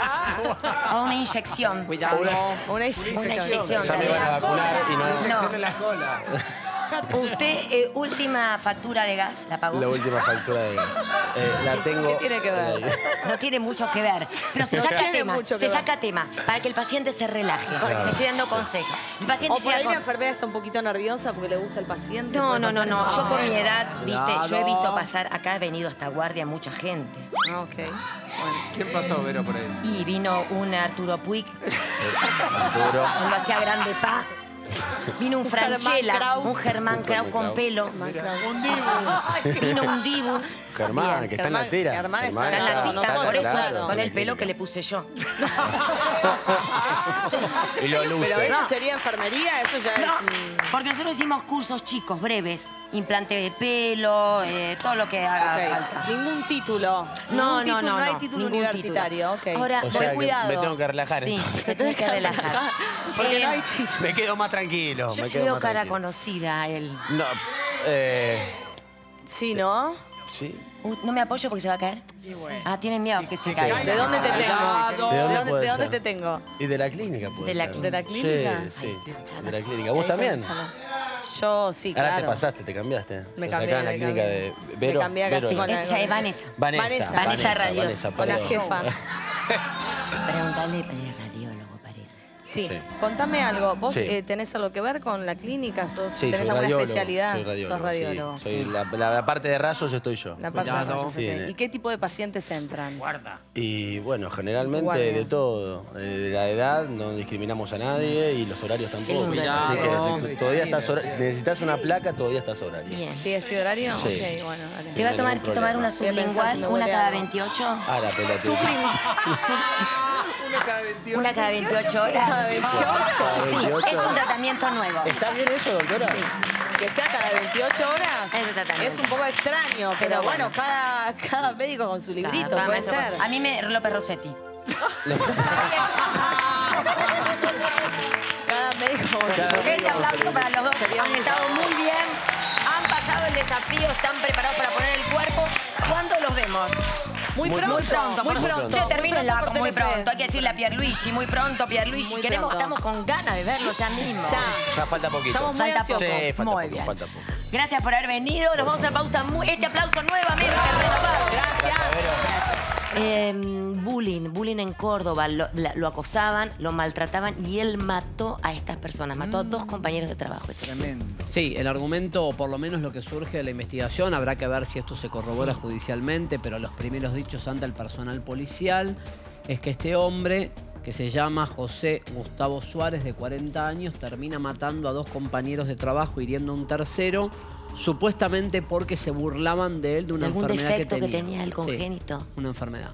O una inyección. Cuidado. Una inyección. Una inyección. Ya me van a vacunar y no... No. En la cola. Usted, eh, última factura de gas, ¿la pagó? La última factura de gas. Eh, la tengo... ¿Qué tiene que ver? eh, No tiene mucho que ver, pero se No saca tiene tema, mucho que se ver. saca tema, para que el paciente se relaje. Claro. Le estoy dando consejos. El paciente O por llega ahí la con- enfermera está un poquito nerviosa porque le gusta el paciente. No, puede no, no, pasar no. eso. Yo con mi edad, viste, yo he Cuidado. visto pasar, acá ha venido hasta guardia mucha gente. Ah, ok. Bueno. ¿quién pasó, Vero, por ahí? Y vino un Arturo Puig, Arturo. cuando hacía grande pa. Vino un Un Germán Franchella, Kraus. un Germán Kraus con pelo. Vino un Dibu. Germán, Bien. que está en la Germán- tira. Germán está Está en la Claro, tita, nosotros, por eso, claro. con el pelo que le puse yo. Y lo luce. Pero eso No. sería enfermería, eso ya es... No, mm, porque nosotros hicimos cursos chicos, breves. Implante de pelo, eh, todo lo que haga ok. falta. Ningún título. No, Ningún no, título, no, hay no, título ningún universitario. ok. Ahora, O Ten sea que cuidado. me tengo que relajar Sí, entonces. se tiene que relajar. Porque Eh, no hay título. Me quedo más tranquilo. Yo me quedo veo más cara tranquilo. conocida a él. No, eh... Sí, ¿no? Sí. Uh, no me apoyo porque se va a caer. Ah, tienen miedo que se caiga. ¿De dónde te tengo? ¿De dónde ¿De puede dónde, de dónde ser? te tengo? Y de la clínica, puede De la ser. clínica. ¿De la clínica? Sí, sí. De la clínica. ¿Vos también? Yo sí, Ahora claro. te pasaste, te cambiaste. Me Estás cambié, acá en la me clínica cambié. de Me Vero. cambié acá, Vero, sí, ¿no? con la- Esa es Vanessa. Vanessa. Vanessa. Vanessa Radio. Vanessa, Con la perdón. jefa. Preguntale eh, radiólogo, parece. Sí. Sí. Contame algo. ¿Vos Sí. eh, tenés algo que ver con la clínica? ¿Sos, Sí, ¿Tenés soy alguna radiólogo. especialidad? Soy radiólogo. Sos radiólogo. Sí. Soy la, la- la parte de rayos estoy yo. La parte de Cuidado. rayos, Sí, ok. ne- ¿Y qué tipo de pacientes entran? Guarda. Y bueno, generalmente Guardia. de todo. Eh, De la edad no discriminamos a nadie y los horarios tampoco. Cuidado. Así que si todavía estás hora- si necesitas una placa, todavía estás horario. Bien. ¿Sí, estoy horario? Sí. Ok, bueno, dale. Te va a tomar que ningún tomar problema. una Voy a pensar si sublingual, me una huele cada algo. veintiocho. Ah, la pelotita. Una cada veintiocho horas. ¿Cada veintiocho? Sí, es un tratamiento nuevo. ¿Está bien eso, doctora? Sí. Que sea cada veintiocho horas Es un tratamiento. es un poco extraño, pero, Pero bueno, bueno. cada, cada médico con su librito, Cada puede maestro- ser. A mí me... López Rossetti. Cada médico con su Este librito. aplauso para los dos. Sería Han un- estado muy bien. Han pasado el desafío, están preparados para poner el cuerpo. ¿Cuándo los vemos? Muy, Muy pronto, muy pronto. muy por- pronto. Che, muy termínenla pronto por con muy Telefe. pronto. Hay que decirle a Pierluigi, muy pronto, Pierluigi. Muy Queremos, pronto. estamos con ganas de verlo ya mismo. Ya. Ya falta poquito. Estamos muy Falta ansiosos. poco. Sí, falta Muy poco, bien. falta poco. Gracias por haber venido. Nos vamos a pausa. Muy, este aplauso nuevamente renovado. Gracias. Eh, bullying, bullying en Córdoba. Lo, la- lo acosaban, lo maltrataban y él mató a estas personas. Mató a dos compañeros de trabajo. Es así. Sí, el argumento, o por lo menos lo que surge de la investigación, habrá que ver si esto se corrobora Sí. judicialmente, pero los primeros dichos ante el personal policial es que este hombre, que se llama José Gustavo Suárez, de cuarenta años, termina matando a dos compañeros de trabajo, hiriendo a un tercero, supuestamente porque se burlaban de él de una ¿Algún enfermedad que defecto que tenía. tenía el Sí, congénito? una enfermedad.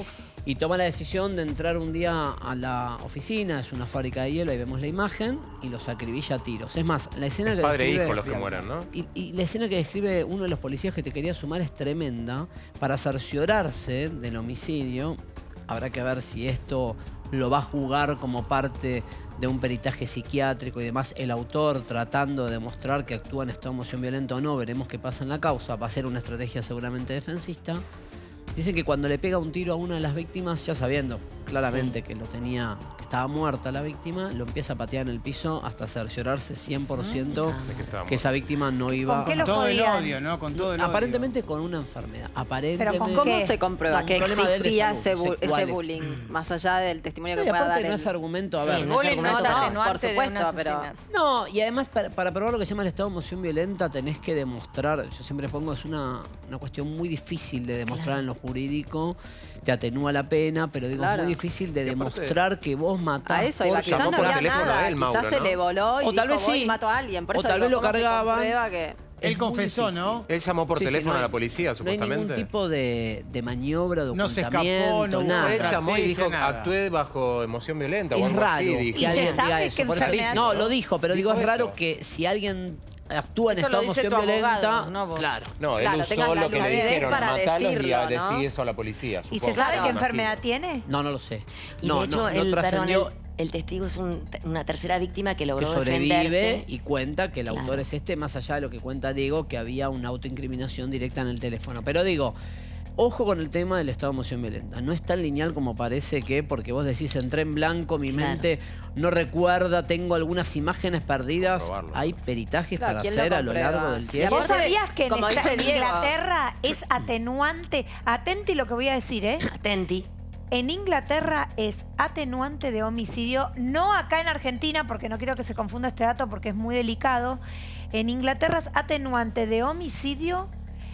Y toma la decisión de entrar un día a la oficina, es una fábrica de hielo, ahí vemos la imagen, y los acribilla a tiros. Es más, la escena Es que padre e describe- hijo los que mueren, ¿no? Y, y la escena que describe uno de los policías que te quería sumar es tremenda. Para cerciorarse del homicidio, habrá que ver si esto lo va a jugar como parte de un peritaje psiquiátrico y demás. El autor tratando de demostrar que actúa en estado de emoción violenta o no, veremos qué pasa en la causa. Va a ser una estrategia seguramente defensista. Dicen que cuando le pega un tiro a una de las víctimas, ya sabiendo claramente que lo tenía, que estaba muerta la víctima, lo empieza a patear en el piso hasta cerciorarse cien por ciento De que estaba que esa víctima no iba... ¿Con qué Con lo todo el jodían? odio, ¿no? Con todo el odio. Aparentemente con una enfermedad. Aparentemente. ¿con ¿Cómo qué? se comprueba No, que un problema de él de existía salud, ese, no bu- sé ese cuál es. bullying? Más allá del testimonio que No, y pueda aparte dar no el... es argumento, a Sí, ver. no es Bullying no es argumento. atenuante por de un supuesto, pero... asesinato. No, y además para, para probar lo que se llama el estado de emoción violenta tenés que demostrar, yo siempre pongo, es una, una cuestión muy difícil de demostrar en lo jurídico, te atenúa la pena, pero digo, Claro. es muy difícil de Y aparte- demostrar que vos matás A eso iba, porque quizás no llamó por había teléfono nada, a él, Mauro, quizás se ¿no? le voló y O tal dijo, vez voy sí. y mato a alguien. Por O eso tal digo, vez lo ¿cómo se cargaban. comprueba que... Él Es confesó, muy difícil. ¿no? Él llamó por Sí, sí, teléfono no a hay- la policía, No hay supuestamente. ningún tipo de, de maniobra, No se escapó, documentamiento, no hubo nada. Él llamó y dijo, nada. actué bajo emoción violenta o Es algo raro así. dijo. que ¿Y se alguien sabe diga qué eso. Por eso- enfermedad no, tiene? lo dijo, pero digo, Dijo es raro eso. que si alguien actúa en Eso lo estado de dice emoción tu violenta, abogado, no vos. claro. No, él Claro, usó tengas la lo que le lucidez dijeron, para matalos y decirlo, a ¿no? decir eso a la policía. ¿Y se supongo, sabe me qué imagino. enfermedad tiene? No, no lo sé. Y no, de hecho, no, no el, perdón, trascendió el, el testigo es un- una tercera víctima que que logró sobrevive defenderse. y cuenta que el Claro. autor es este, más allá de lo que cuenta Diego, que había una autoincriminación directa en el teléfono. Pero digo, ojo con el tema del estado de emoción violenta. No es tan lineal como parece que, porque vos decís, entré en blanco, mi Claro. mente no recuerda, tengo algunas imágenes perdidas. Comprobarlo. Hay peritajes Claro, para ¿quién lo hacer a lo comprueba? largo del Y tiempo. ¿Vos aparte, sabías que en, como esta- dice en Diego- Inglaterra es atenuante? Atenti lo que voy a decir, ¿eh? Atenti. En Inglaterra es atenuante de homicidio, no acá en Argentina, porque no quiero que se confunda este dato porque es muy delicado. En Inglaterra es atenuante de homicidio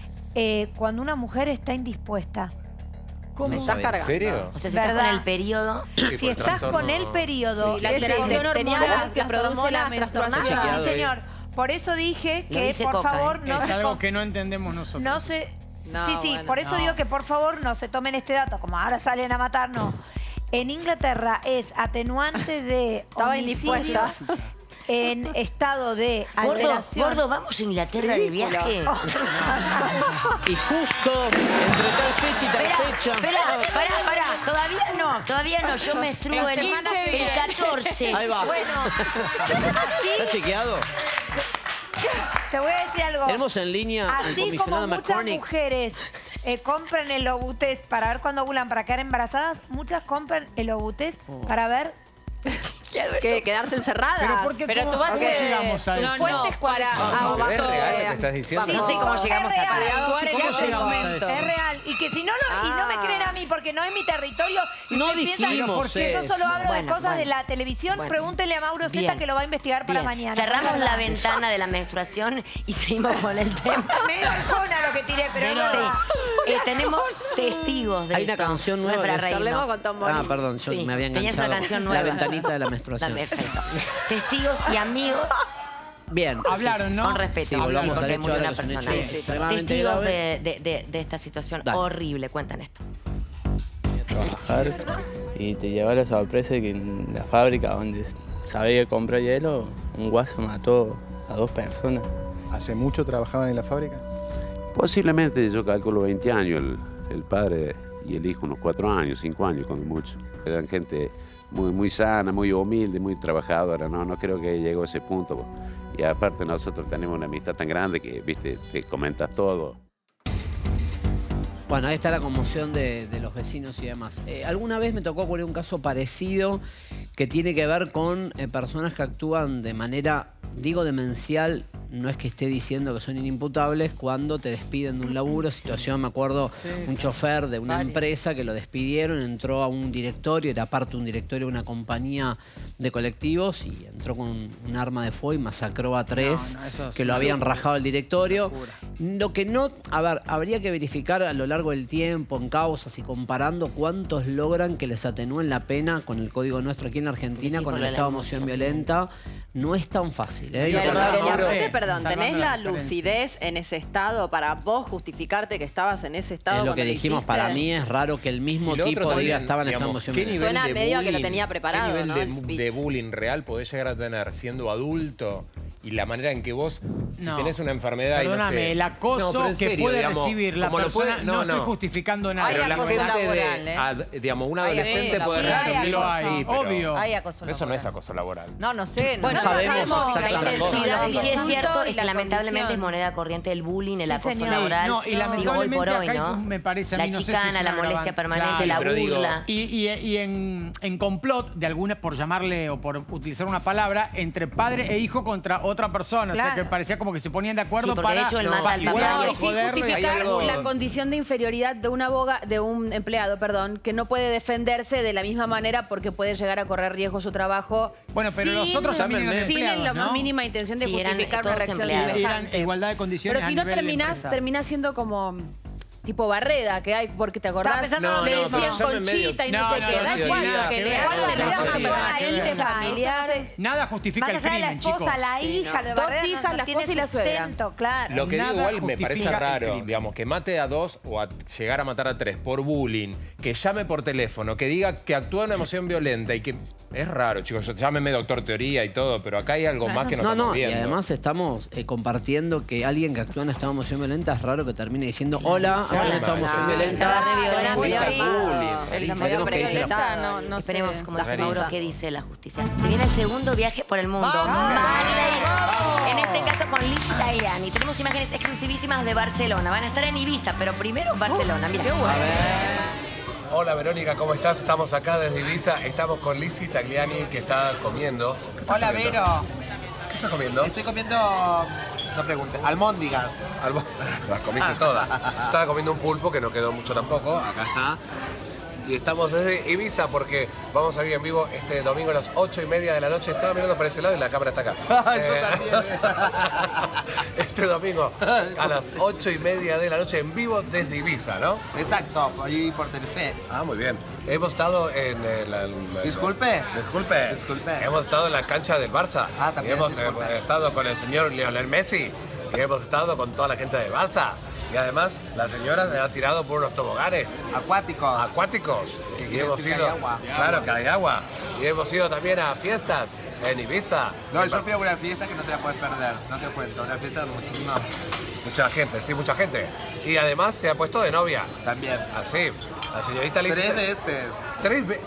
eh, cuando una mujer está indispuesta. Me estás ¿En cargando. serio? O sea, si estás ¿Verdad? con el periodo. Sí, Si por el estás con trastorno- el periodo... Sí, la Ese- alteración tenía hormonal las- que las produce la hormonas menstruación. trastornadas. Chequeado Sí, ahí. señor. Por eso dije Lo que, dice por Coca, favor, ¿eh? no Es se... algo com- que no entendemos nosotros. No se... No, sí, sí, bueno, por eso no. digo que por favor no se tomen este dato, como ahora salen a matar, no. En Inglaterra es atenuante de Estaba homicidio indispuesta. en estado de Gordo, alteración. gordo, vamos a Inglaterra de Ridículo. viaje. Y justo entre tal fecha y tal Espera, fecha. espera, pará, pará. Todavía no, todavía no. Yo menstruo En el, semana que el viene. catorce. Ahí va. Bueno, ¿Está así chequeado? te voy a decir algo. Tenemos en línea al Así como comisionado muchas McCormick. mujeres eh, compran el Obutés para ver cuándo ovulan para quedar embarazadas, muchas compran el Obutés Oh. para ver... Que quedarse encerradas. Pero ¿por qué Pero cómo- tú vas cómo a- llegamos a No, eso? no, Fuentes para... Ah, ¿Es bajo- real lo que estás diciendo? No sé cómo llegamos es a real. parar. actuar en ¿Cómo ese llegamos a momento. eso? Es real. Y que si no, lo, y no me Ah. creen a mí porque no es mi territorio. Y No ustedes piensan dijimos porque yo eso. solo hablo Bueno, de cosas de bueno. la televisión. Bueno. Pregúntenle a Mauro Zeta Bien. que lo va a investigar para Bien. mañana. Cerramos Para la nada. ventana de la menstruación y seguimos con el tema. Me bajona lo que tiré, pero Sí. no. Eh, tenemos testigos de Hay una esto. canción No es nueva para que es- reírnos. Hablemos con Tom Bonnie. Ah, perdón, yo Sí, me había tenías enganchado. una canción La nueva. ventanita de la menstruación. Perfecto. Testigos y amigos Bien. Hablaron, ¿no? con respeto. Sí, volvamos porque al hecho murió ahora una que es un persona. hecho extremadamente Testigos grave. de, de- de- de esta situación Dale. horrible. Cuentan esto. trabajar y te lleva la sorpresa de que en la fábrica donde sabía comprar hielo, un guaso mató a dos personas. ¿Hace mucho trabajaban en la fábrica? Posiblemente, yo calculo veinte años, el, el padre y el hijo unos cuatro años, cinco años como mucho. Eran gente muy, muy sana, muy humilde, muy trabajadora, no, no creo que llegó a ese punto. Y aparte nosotros tenemos una amistad tan grande que, viste, te comentas todo. Bueno, ahí está la conmoción de, de los vecinos y demás. Eh, alguna vez me tocó ocurrir un caso parecido que tiene que ver con eh, personas que actúan de manera, digo demencial, no es que esté diciendo que son inimputables, cuando te despiden de un laburo. Situación, me acuerdo, sí. un chofer de una Vale. empresa que lo despidieron, entró a un directorio, era parte de un directorio de una compañía de colectivos y entró con un, un arma de fuego y masacró a tres no, no, eso que lo habían rajado el directorio. Lo que no, a ver, habría que verificar a lo largo del tiempo, en causas y comparando cuántos logran que les atenúen la pena con el código nuestro aquí en la Argentina, sí, con el estado de emoción violenta. No es tan fácil, ¿eh? Y aparte, perdón, ¿tenés la lucidez en ese estado para vos justificarte que estabas en ese estado? Es lo que dijimos, para mí es raro que el mismo tipo diga estaba en estado de emoción violenta. Suena medio bullying, que lo tenía preparado, ¿qué nivel ¿no? de, de bullying real podés llegar a tener siendo adulto? Y la manera en que vos, si no. tenés una enfermedad Perdóname, y no sé, el acoso no, que serio, puede digamos, recibir la persona, puede, no, no, estoy no. justificando nada. Hay Pero la acoso gente laboral, de, ¿eh? ad, digamos, un hay, adolescente sí, puede sí, recibirlo hay, así, pero obvio. Hay acoso eso no es acoso laboral. No, no sé. No, bueno, no sabemos, sabemos la intensidad. Lo que sí es cierto es que la lamentablemente condición. es moneda corriente el bullying, el Sí, acoso señor. laboral. No, y Digo, hoy lamentablemente por hoy, acá ¿no? me parece a mí, la no sé chicana, si es la una molestia agravante. permanente, Claro. la Sí, burla. Y, y, y en, en complot, de alguna, por llamarle o por utilizar una palabra, entre padre e hijo contra otra persona. Claro. O sea, que parecía como que se ponían de acuerdo Sí, porque para... de hecho el no, mata al igual, tamaño. No, y sin joderlo, y justificar hay algo- la condición de inferioridad de un aboga, de un empleado, perdón, que no puede defenderse de la misma manera porque puede llegar a correr riesgo su trabajo. Bueno, pero los otros también eran sin empleados, la ¿no? más mínima intención de Sí, eran justificar una todos reacción empleados. semejante. Eran igualdad de condiciones Pero si a no nivel terminás, empresa. terminás siendo como tipo Barreda, que hay, porque te acordás, Estaba pensando no, lo le mismo. decían yo me Conchita y no, medio- sé No, qué, no, da no, igual nada que que le ver, hagan nada de que la ver, familiar, nada que ver. familiar. Nada justifica Más el allá de la crimen, esposa, chicos. la Sí, hija, no. lo de Dos Barrera hijas, no la tiene esposa y la suegra. sustento, claro. Lo que Nada digo igual me parece justifica el raro, crimen. digamos, que mate a dos o a llegar a matar a tres por bullying, que llame por teléfono, que diga que actúa en una emoción violenta y que... Es raro, chicos, llámeme doctor teoría y todo, pero acá hay algo más que nos No, estamos no, y viendo. además estamos eh, compartiendo que alguien que actúa en estado de emoción violenta es raro que termine diciendo hola, Sí, actúa en estado de emoción claro. violenta. Claro, Muy claro. bullying. El La Veremos emoción qué dice la- violenta, no, no Esperemos, sé. como La dice Mauro, risa. qué dice la justicia. Se viene el segundo viaje por el mundo. ¡Vamos! Marley. En este caso con Liz Tagliani. Tenemos imágenes exclusivísimas de Barcelona. Van a estar en Ibiza, pero primero Barcelona. Mira. Hola Verónica, ¿cómo estás? Estamos acá desde Ibiza, estamos con Lizzy Tagliani que está comiendo. ¿Qué estás Hola, comiendo? Vero. ¿Qué estás comiendo? Estoy comiendo, no pregunte, almóndigas. Albo- Las comiste todas. Estaba comiendo un pulpo que no quedó mucho tampoco, acá está. Y estamos desde Ibiza porque vamos a ir en vivo este domingo a las ocho y media de la noche. Estaba mirando para ese lado y la cámara está acá. Yo Eh, también. Este domingo a las ocho y media de la noche en vivo desde Ibiza, ¿no? Exacto, ahí por Telefe. Ah, muy bien. Hemos estado en el... el- Disculpe. Disculpe. Disculpe. Hemos estado en la cancha del Barça. Ah, también, Y hemos eh, disculpe. estado con el señor Lionel Messi. Y hemos estado con toda la gente de Barça. Y además, la señora se ha tirado por unos toboganes. Acuáticos. Acuáticos. Y, Quiere hemos decir que ido... hay agua. Claro, que hay agua. Y hemos ido también a fiestas en Ibiza. No, Y yo pa- fui a una fiesta que no te la puedes perder. No te cuento, una fiesta de muchísima... Mucha gente, sí, mucha gente. Y además se ha puesto de novia. También. Así. La señorita Lizzy... Tres veces. Tres veces.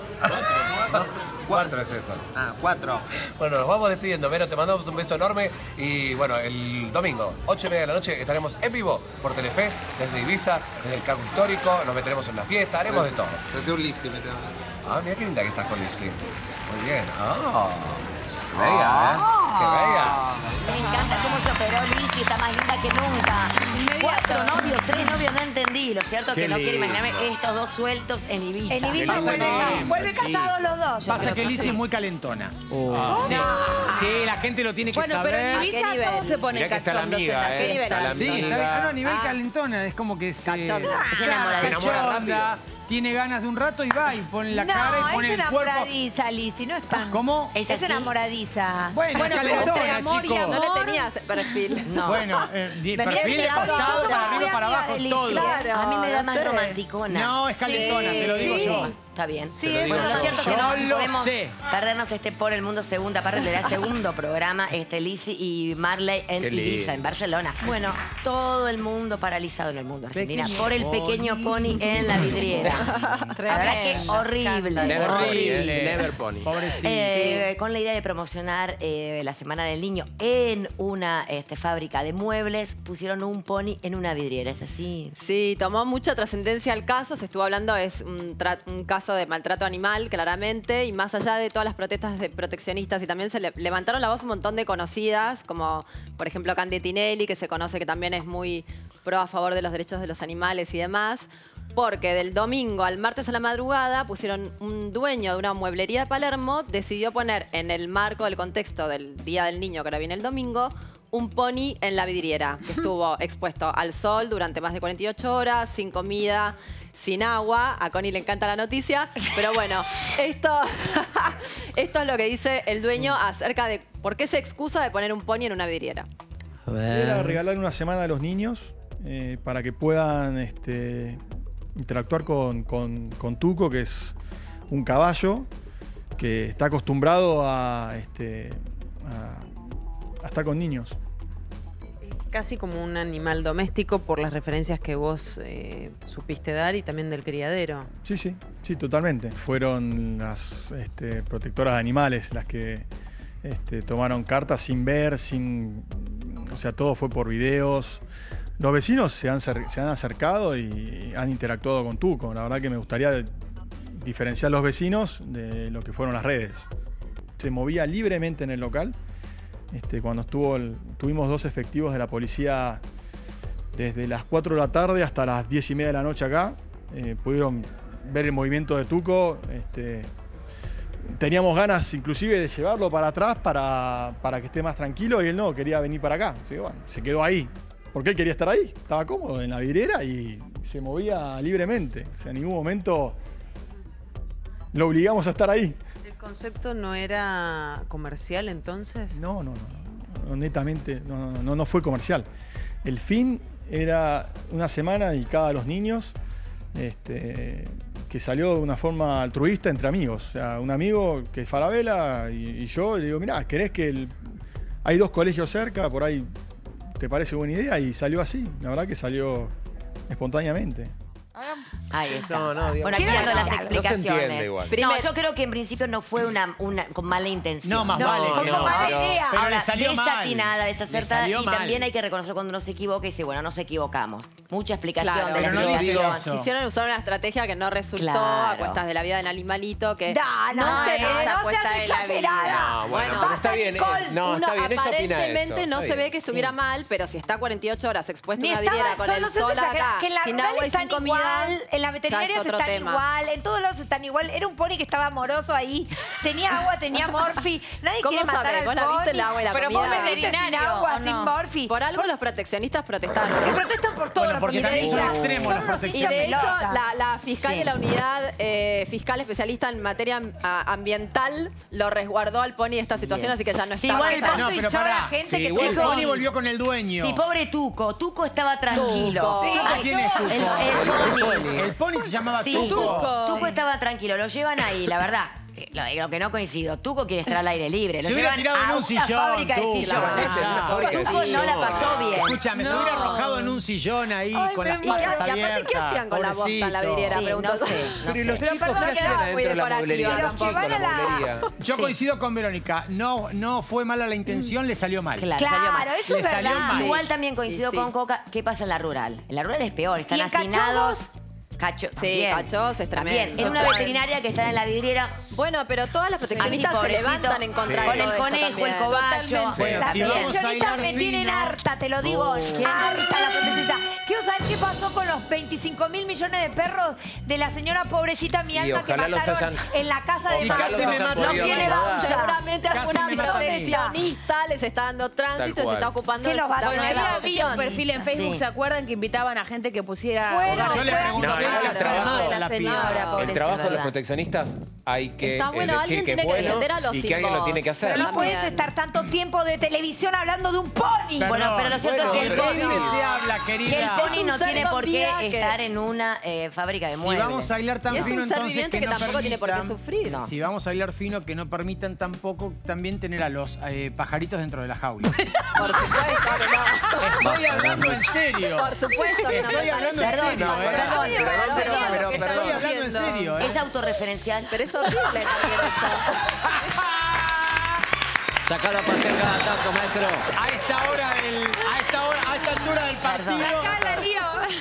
Cuatro es eso. Ah, cuatro. Bueno, nos vamos despidiendo, Vero, te mandamos un beso enorme y bueno, el domingo, ocho y media de la noche, estaremos en vivo por Telefe, desde Ibiza, desde el casco histórico, nos meteremos en una fiesta, haremos de todo. Desde un lifting, me tengo. Ah, mira qué linda que estás con lifting. Muy bien. Ah, qué bella, ¿eh? Qué bella. Me encanta cómo se operó Liz y está más linda que nunca. Cuatro novios, tres novios, no entendí. Lo cierto es Qué que no quiero lindo. imaginarme estos dos sueltos en Ibiza. En Ibiza Pasa vuelve, que- vuelve sí. casados los dos. yo Pasa creo que Lizzy sí. es muy calentona. Oh. Sí. Sí, la gente lo tiene que Bueno, saber. pero en ¿A qué Ibiza nivel? todo se pone Mirá que está la cachondos en amiga, la eh, fiesta. está la Sí, está bien. amiga. Ah, no, a nivel Ah. calentona. Es como que se... Cachonda. Es Claro, enamoradiza. Se enamora cachonda, tiene ganas de un rato y va y pone la no, cara y pone es el cuerpo. enamoradiza, Lizzy, no es tan... ¿Cómo? Es Es así. enamoradiza. Bueno, Bueno, es pero ese calentona, amor y chicos. amor- No le tenías perfil. No. Bueno, eh, di- Venía perfil de mirando, costado, yo para soy arriba, para amiga abajo, de Lizzy. todo. Claro, A mí me da no más sé. romanticona. No, es calentona, Sí, te lo digo sí. yo. Está bien. Sí, Te lo bueno, digo lo yo. cierto es que Yo no lo podemos sé. perdernos este Por el Mundo segunda parte de la segundo programa, este Lizzy y Marley en Qué lindo. Ibiza, en Barcelona. Bueno, todo el mundo paralizado en el mundo argentina Pequeño por el pequeño pony en la vidriera. La verdad que horrible. Never horrible. Pony, Never Pony. Pobrecito. Eh, con la idea de promocionar eh, la Semana del Niño en una este, fábrica de muebles, pusieron un pony en una vidriera, ¿es así? Sí, tomó mucha trascendencia el caso, se estuvo hablando, es un, tra- un caso de maltrato animal, claramente, y más allá de todas las protestas de proteccionistas, y también se le levantaron la voz un montón de conocidas, como por ejemplo Candy Tinelli, que se conoce que también es muy pro a favor de los derechos de los animales y demás, porque del domingo al martes a la madrugada pusieron un dueño de una mueblería de Palermo, decidió poner en el marco del contexto del Día del Niño, que ahora viene el domingo, un pony en la vidriera, que estuvo expuesto al sol durante más de cuarenta y ocho horas, sin comida, sin agua. A Connie le encanta la noticia, pero bueno, esto, esto es lo que dice el dueño acerca de por qué se excusa de poner un pony en una vidriera. Era regalar una semana a los niños eh, para que puedan este, interactuar con, con, con Tuco, que es un caballo que está acostumbrado a, este, a, a estar con niños. Casi como un animal doméstico por las referencias que vos eh, supiste dar y también del criadero. Sí, sí, sí, totalmente. Fueron las este, protectoras de animales las que este, tomaron cartas sin ver, sin... O sea, todo fue por videos. Los vecinos se han, se han acercado y han interactuado con Tuco. La verdad que me gustaría diferenciar los vecinos de lo que fueron las redes. Se movía libremente en el local. Este, cuando estuvo el, tuvimos dos efectivos de la policía desde las cuatro de la tarde hasta las diez y media de la noche acá. Eh, pudieron ver el movimiento de Tuco. Este, teníamos ganas inclusive de llevarlo para atrás para, para que esté más tranquilo y él no, quería venir para acá. Así que, bueno, se quedó ahí. Porque él quería estar ahí. Estaba cómodo en la vidriera y se movía libremente. O sea, en ningún momento lo obligamos a estar ahí. ¿El concepto no era comercial entonces? No, no, no, no, netamente no, no, no fue comercial. El fin era una semana dedicada a los niños, este, que salió de una forma altruista entre amigos. O sea, un amigo que es Falabella y, y yo le digo, mirá, ¿querés que el... hay dos colegios cerca, por ahí te parece buena idea? Y salió así, la verdad que salió espontáneamente. Ahí está. No, no, bueno, aquí digamos- dando las No se explicaciones. entiende igual. No, Primero- yo creo que en principio no fue una, una con mala intención. No, más vale fue que con no. mala Pero- idea. pero le Ahora, salió mal. desatinada, Le desacertada. salió Y mal. también hay que reconocer cuando uno se equivoca y dice, bueno, nos equivocamos. Mucha explicación Claro, de la pero no explicación. quisieron, quisieron usar una estrategia que no resultó Claro. a cuestas de la vida del animalito, que Da, no, se no, ve no a seas cuesta de la exagerada. vida. No, bueno, pero está bien, eh, no, Uno está bien, ella opina aparentemente eso, no está se bien. ve que estuviera Sí. mal, pero si está cuarenta y ocho horas expuesto Ni en una estaba, vidriera con son- el no seas sol exagerada, acá, que en la sin rural agua y sin están comida, igual, en la ya veterinaria es otro están tema. igual, en todos lados están igual. Era un pony que estaba amoroso ahí, tenía agua, tenía morfi. Nadie ¿Cómo quiere matar sabés? al ¿Vos la pony. viste el agua y la Pero comida? vos me viste sin agua, ¿o no? sin morfi. Por algo los proteccionistas protestaron. Que protestan por todo. Bueno, porque también son extremos los Y proteccionistas. de hecho, pelota. la, la fiscal Sí. de la unidad eh, fiscal especialista en materia a- ambiental lo resguardó al pony de esta situación, Bien. así que ya no Sí, está. igual el Tanto No, pero hinchó a la pará. gente Sí, que igual el chicos- pony volvió con el dueño. Sí, pobre Tuco. Tuco estaba tranquilo. Tuco. Sí, Ay, ¿quién es Tuco? El, el pony. El pony se llamaba Sí, Tuco. Tuco estaba tranquilo. Lo llevan ahí, la verdad. eh, Lo, lo que no coincido, Tuco quiere estar al aire libre. Lo Se hubiera llevan tirado en a un una sillón, fábrica de Tuco. sillones. Este, una fábrica de Tuco no la pasó sillones. bien. Escúchame, se No. hubiera arrojado en un sillón ahí Ay, con me las muero. patas Y aparte, abiertas. ¿qué hacían con la bosta en la Pobrecito. vidriera? Sí, Preguntó. no sé, no Pero ¿y los sé. Pero chicos perdón, qué que hacían no, adentro muy de la decorativa mueblería? Los tampoco. chicos, la Pero que van a la- mueblería. Yo Sí. coincido con Verónica. No, no fue mala la intención, le salió mal. Claro, salió mal. Claro, eso Le es salió verdad. mal. Igual también coincido Sí, sí. con Coca. ¿Qué pasa en la rural? En la rural es peor. Están ¿Y en hacinados. Cacho, Sí, también. cachos es También. tremendo. En una veterinaria que está en la vidriera. Bueno, pero todas las proteccionistas Así, se pobrecito. levantan en contra Sí. de Con todo el esto conejo, también. el cobayo. Totalmente. Bueno, Las si vamos a proteccionistas hilar me tienen fino- harta, te lo digo. No. Harta la proteccionista. Quiero saber qué pasó con los veinticinco mil millones de perros de la señora pobrecita mi Y alma que ojalá los mataron hayan- en la casa de Sí, Max. casi me matan. No podido tiene trasladar. bausa. Seguramente Casi alguna me matan. proteccionista les está dando tránsito y se cual. está ocupando Que de los su va a Bueno, tener había, la había un opción. perfil en Facebook, Sí. ¿se acuerdan? Que invitaban a gente que pusiera Bueno, hogares yo le de pregunto, la ¿qué señora, es el trabajo de de la la señora, piba? pobre El trabajo de los señora. proteccionistas hay que Está bueno, eh, decir alguien que es tiene que bueno defender a los y que alguien lo tiene que hacer. Pero no puedes estar tanto tiempo de televisión hablando de un pony. Bueno, pero lo cierto bueno, es que el pero pony, ¿de dónde se habla, querida? que el Es pony un no ser tiene con por qué vida que- estar en una eh, fábrica de Si muebles. vamos a hilar tan Y es un fino, ser entonces viviente que, que no tampoco tiene por qué permitan- sufrir. No. Si vamos a hilar fino, que no permitan tampoco también tener a los eh, pajaritos dentro de la jaula. Por supuesto que no. Estoy hablando en serio. Por supuesto que no. Estoy hablando en Perdón, serio. perdón, ¿eh? perdón, Pero- perdón, pero- perdón, pero- ¿qué Estoy estamos hablando en haciendo? serio. ¿eh? Es autorreferencial. Pero es horrible también eso. Sacala a pasear cada tanto, maestro. A esta hora del, a esta hora, a esta altura del partido. Sacala, Lío.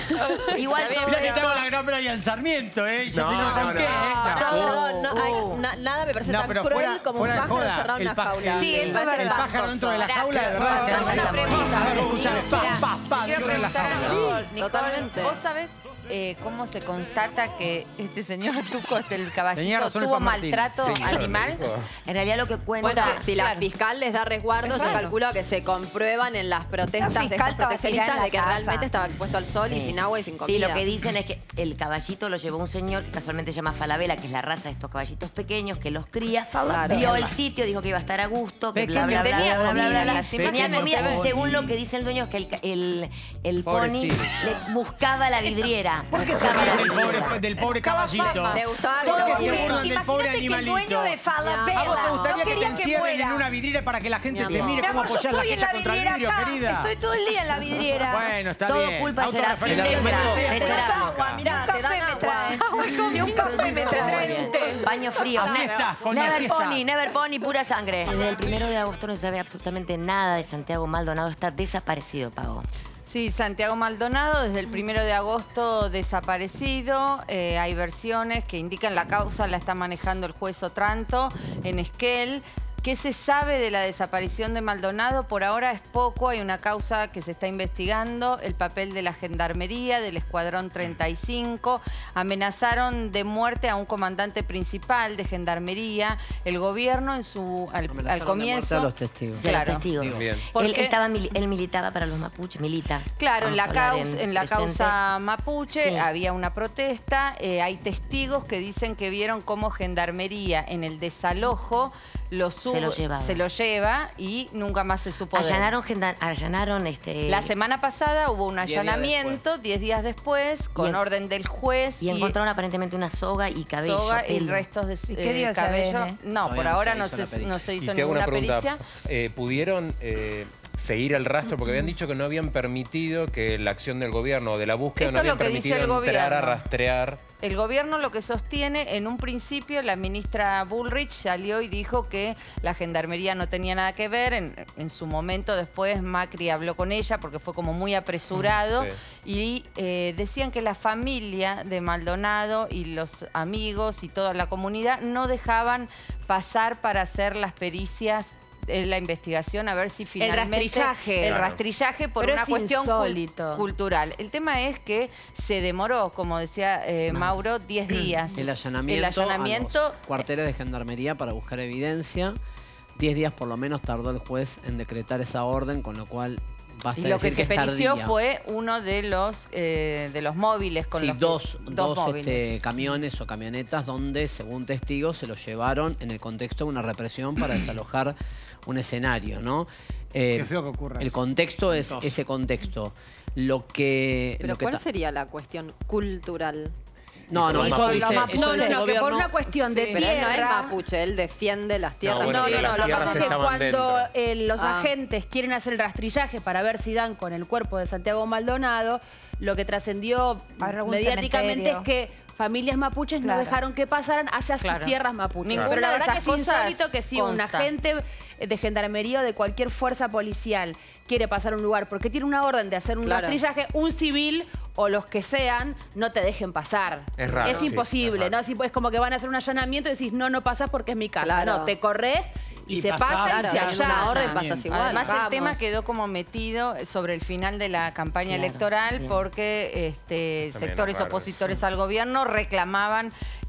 Igual todo Mira que esto- tengo la gran y al Sarmiento, ¿eh? Yo No, tengo con no, qué, ¿eh? No, No. perdón, no, hay- na- nada me parece No, tan pero cruel fuera- como fuera un de pájaro joda, encerrado en el una pa- jaula. el- Sí, eso Me es parece verdad. El pájaro dentro de la Pará, jaula, de verdad. ¿puedo se hacer arma una la pregunta? bolsa, escuchar, pa, pa, pa, Quiero dentro de la preguntar jaula. algo, Sí, Nicole. totalmente. ¿Vos sabés eh, cómo se constata que este señor Tuco, este, el caballito, Tenía razón el tuvo Juan Martín. maltrato Sí, animal? dijo. En realidad lo que cuenta... Bueno, si la claro. fiscal les da resguardo, yo Claro. calculo que se comprueban en las protestas La de fiscal estos estaba proteccionistas tirada de en que la casa. realmente estaba expuesto al sol y Sí. sin agua y sin Sí, comida. lo que dicen es que el caballito lo llevó un señor que casualmente se llama Falabella, que es la raza de estos caballitos pequeños que los cría. Falabella. Vio el sitio, dijo que iba a estar a gusto, que bla, Pequeño, bla, bla, tenía bla, bla, bla, comida, bla. las Tenía imágenes comida se y ven. según lo que dice el dueño es que el, el, el pony Pobrecito. le buscaba la vidriera. ¿Por qué se buscaba la ríen del vidriera. pobre, del pobre caballito? ¿Te gustaba Todo ¿Por qué que se bien. burlan del pobre Imagínate que el animalito? dueño de Falabella ¿A vos te gustaría no que te quería que encierren en muera? una vidriera para que la gente Mi te amor. mire Mi cómo amor, yo apoyás la estoy en jeta la contra el vidriera vidrio, acá. querida? Estoy todo el día en la vidriera. Bueno, está Todo bien. culpa de Serafín Autorreferencia. Negra, de Autorreferencia. Serafín. agua, mirá, un te café dan me agua. traen. Y un café me Muy traen. bien. Baño frío. Así Ne- estás, con la Never siesta. Pony, Never Pony, pura sangre. Desde el primero de agosto no se sabe absolutamente nada de Santiago Maldonado. Está desaparecido, Pago. Sí, Santiago Maldonado, desde el primero de agosto desaparecido. Eh, hay versiones que indican la causa, la está manejando el juez Otranto en Esquel. ¿Qué se sabe de la desaparición de Maldonado? Por ahora es poco, hay una causa que se está investigando, el papel de la Gendarmería, del Escuadrón treinta y cinco, amenazaron de muerte a un comandante principal de Gendarmería, el gobierno en su al, al Amenazaron de comienzo... muerte a los testigos. Sí, a los Claro. testigos. Bien. Él, Porque- estaba, mili- él militaba para los mapuches, milita. Claro, en Vamos la, a hablar causa, en la presente. causa mapuche Sí. había una protesta. Eh, hay testigos que dicen que vieron cómo Gendarmería en el desalojo lo sube, Se lo llevaba. se lo lleva y nunca más se supo de él. Allanaron, gendan- allanaron este... La semana pasada hubo un Diez días allanamiento, diez días después, con Y en- orden del juez. Y encontraron aparentemente una soga y cabello. soga y pelo. restos de ¿Y qué eh, dio ese cabello. A D N? No, Todavía por no ahora se no hizo la se, pericia. no se Y hizo te hago una ninguna pregunta. pericia. Eh, ¿Pudieron eh, seguir el rastro? Porque habían dicho que no habían permitido que la acción del gobierno o de la búsqueda Esto no es lo habían que dice permitido el entrar a gobierno. rastrear. El gobierno lo que sostiene, en un principio la ministra Bullrich salió y dijo que la Gendarmería no tenía nada que ver. En, en su momento después Macri habló con ella porque fue como muy apresurado. Sí. Y eh, decían que la familia de Maldonado y los amigos y toda la comunidad no dejaban pasar para hacer las pericias en la investigación, a ver si finalmente... rastrillaje. El Claro. rastrillaje por Pero una es cuestión cul- insólito. cultural. El tema es que se demoró, como decía eh, Mauro, diez días. El allanamiento, El allanamiento a los cuarteles de gendarmería para buscar evidencia. Diez días por lo menos tardó el juez en decretar esa orden, con lo cual basta y lo que decir se es perició tardía. fue uno de los eh, de los móviles con Sí, los que- dos, dos dos móviles. este, camiones o camionetas donde, según testigos, se los llevaron en el contexto de una represión para desalojar un escenario, ¿no? Eh, Qué feo que ocurra El eso. contexto es Entonces. ese contexto. Lo que... Pero lo que ¿cuál ta- sería la cuestión cultural? No, no, Los eso mapuches. dice, Los eso No, dice no, el no, que por gobierno. una cuestión de Pero él no es tierra... mapuche, él defiende las tierras. bueno, No, pero no, las no. Lo que tierras pasa es que estaban cuando dentro. eh, los Ah. agentes quieren hacer el rastrillaje para ver si dan con el cuerpo de Santiago Maldonado, lo que trascendió Para algún mediáticamente cementerio. es que familias mapuches Claro. no dejaron que pasaran hacia Claro. sus tierras mapuches. Ninguna Pero la de verdad que esas es cosas insólito que si un consta. agente de gendarmería o de cualquier fuerza policial quiere pasar a un lugar porque tiene una orden de hacer un Claro. rastrillaje, un civil o los que sean no te dejen pasar. Es raro, Es sí, imposible, es raro. ¿no? Si pues como que van a hacer un allanamiento y decís, no, no pasas porque es mi casa. Claro. No, te corres y, Y se pasás, pasa y Claro, se en allana. una orden pasas igual. Además, Vamos. el tema quedó como metido sobre el final de la campaña Claro, electoral bien. porque este, También sectores es raro opositores al gobierno reclamaban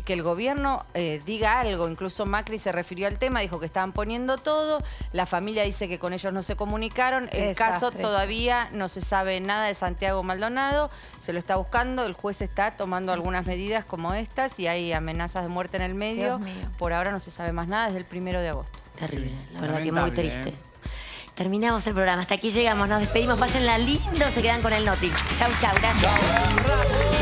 que el gobierno eh, diga algo. Incluso Macri se refirió al tema, dijo que estaban poniendo todo. La familia dice que con ellos no se comunicaron. El Desastre. caso todavía no se sabe nada de Santiago Maldonado. Se lo está buscando. El juez está tomando algunas medidas como estas y hay amenazas de muerte en el medio. Dios mío. Por ahora no se sabe más nada desde el primero de agosto. Terrible, la verdad que muy Lamentable, triste. ¿eh? Terminamos el programa. Hasta aquí llegamos. Nos despedimos. Pásenla lindo. Se quedan con el Noti. Chau, chau. Gracias.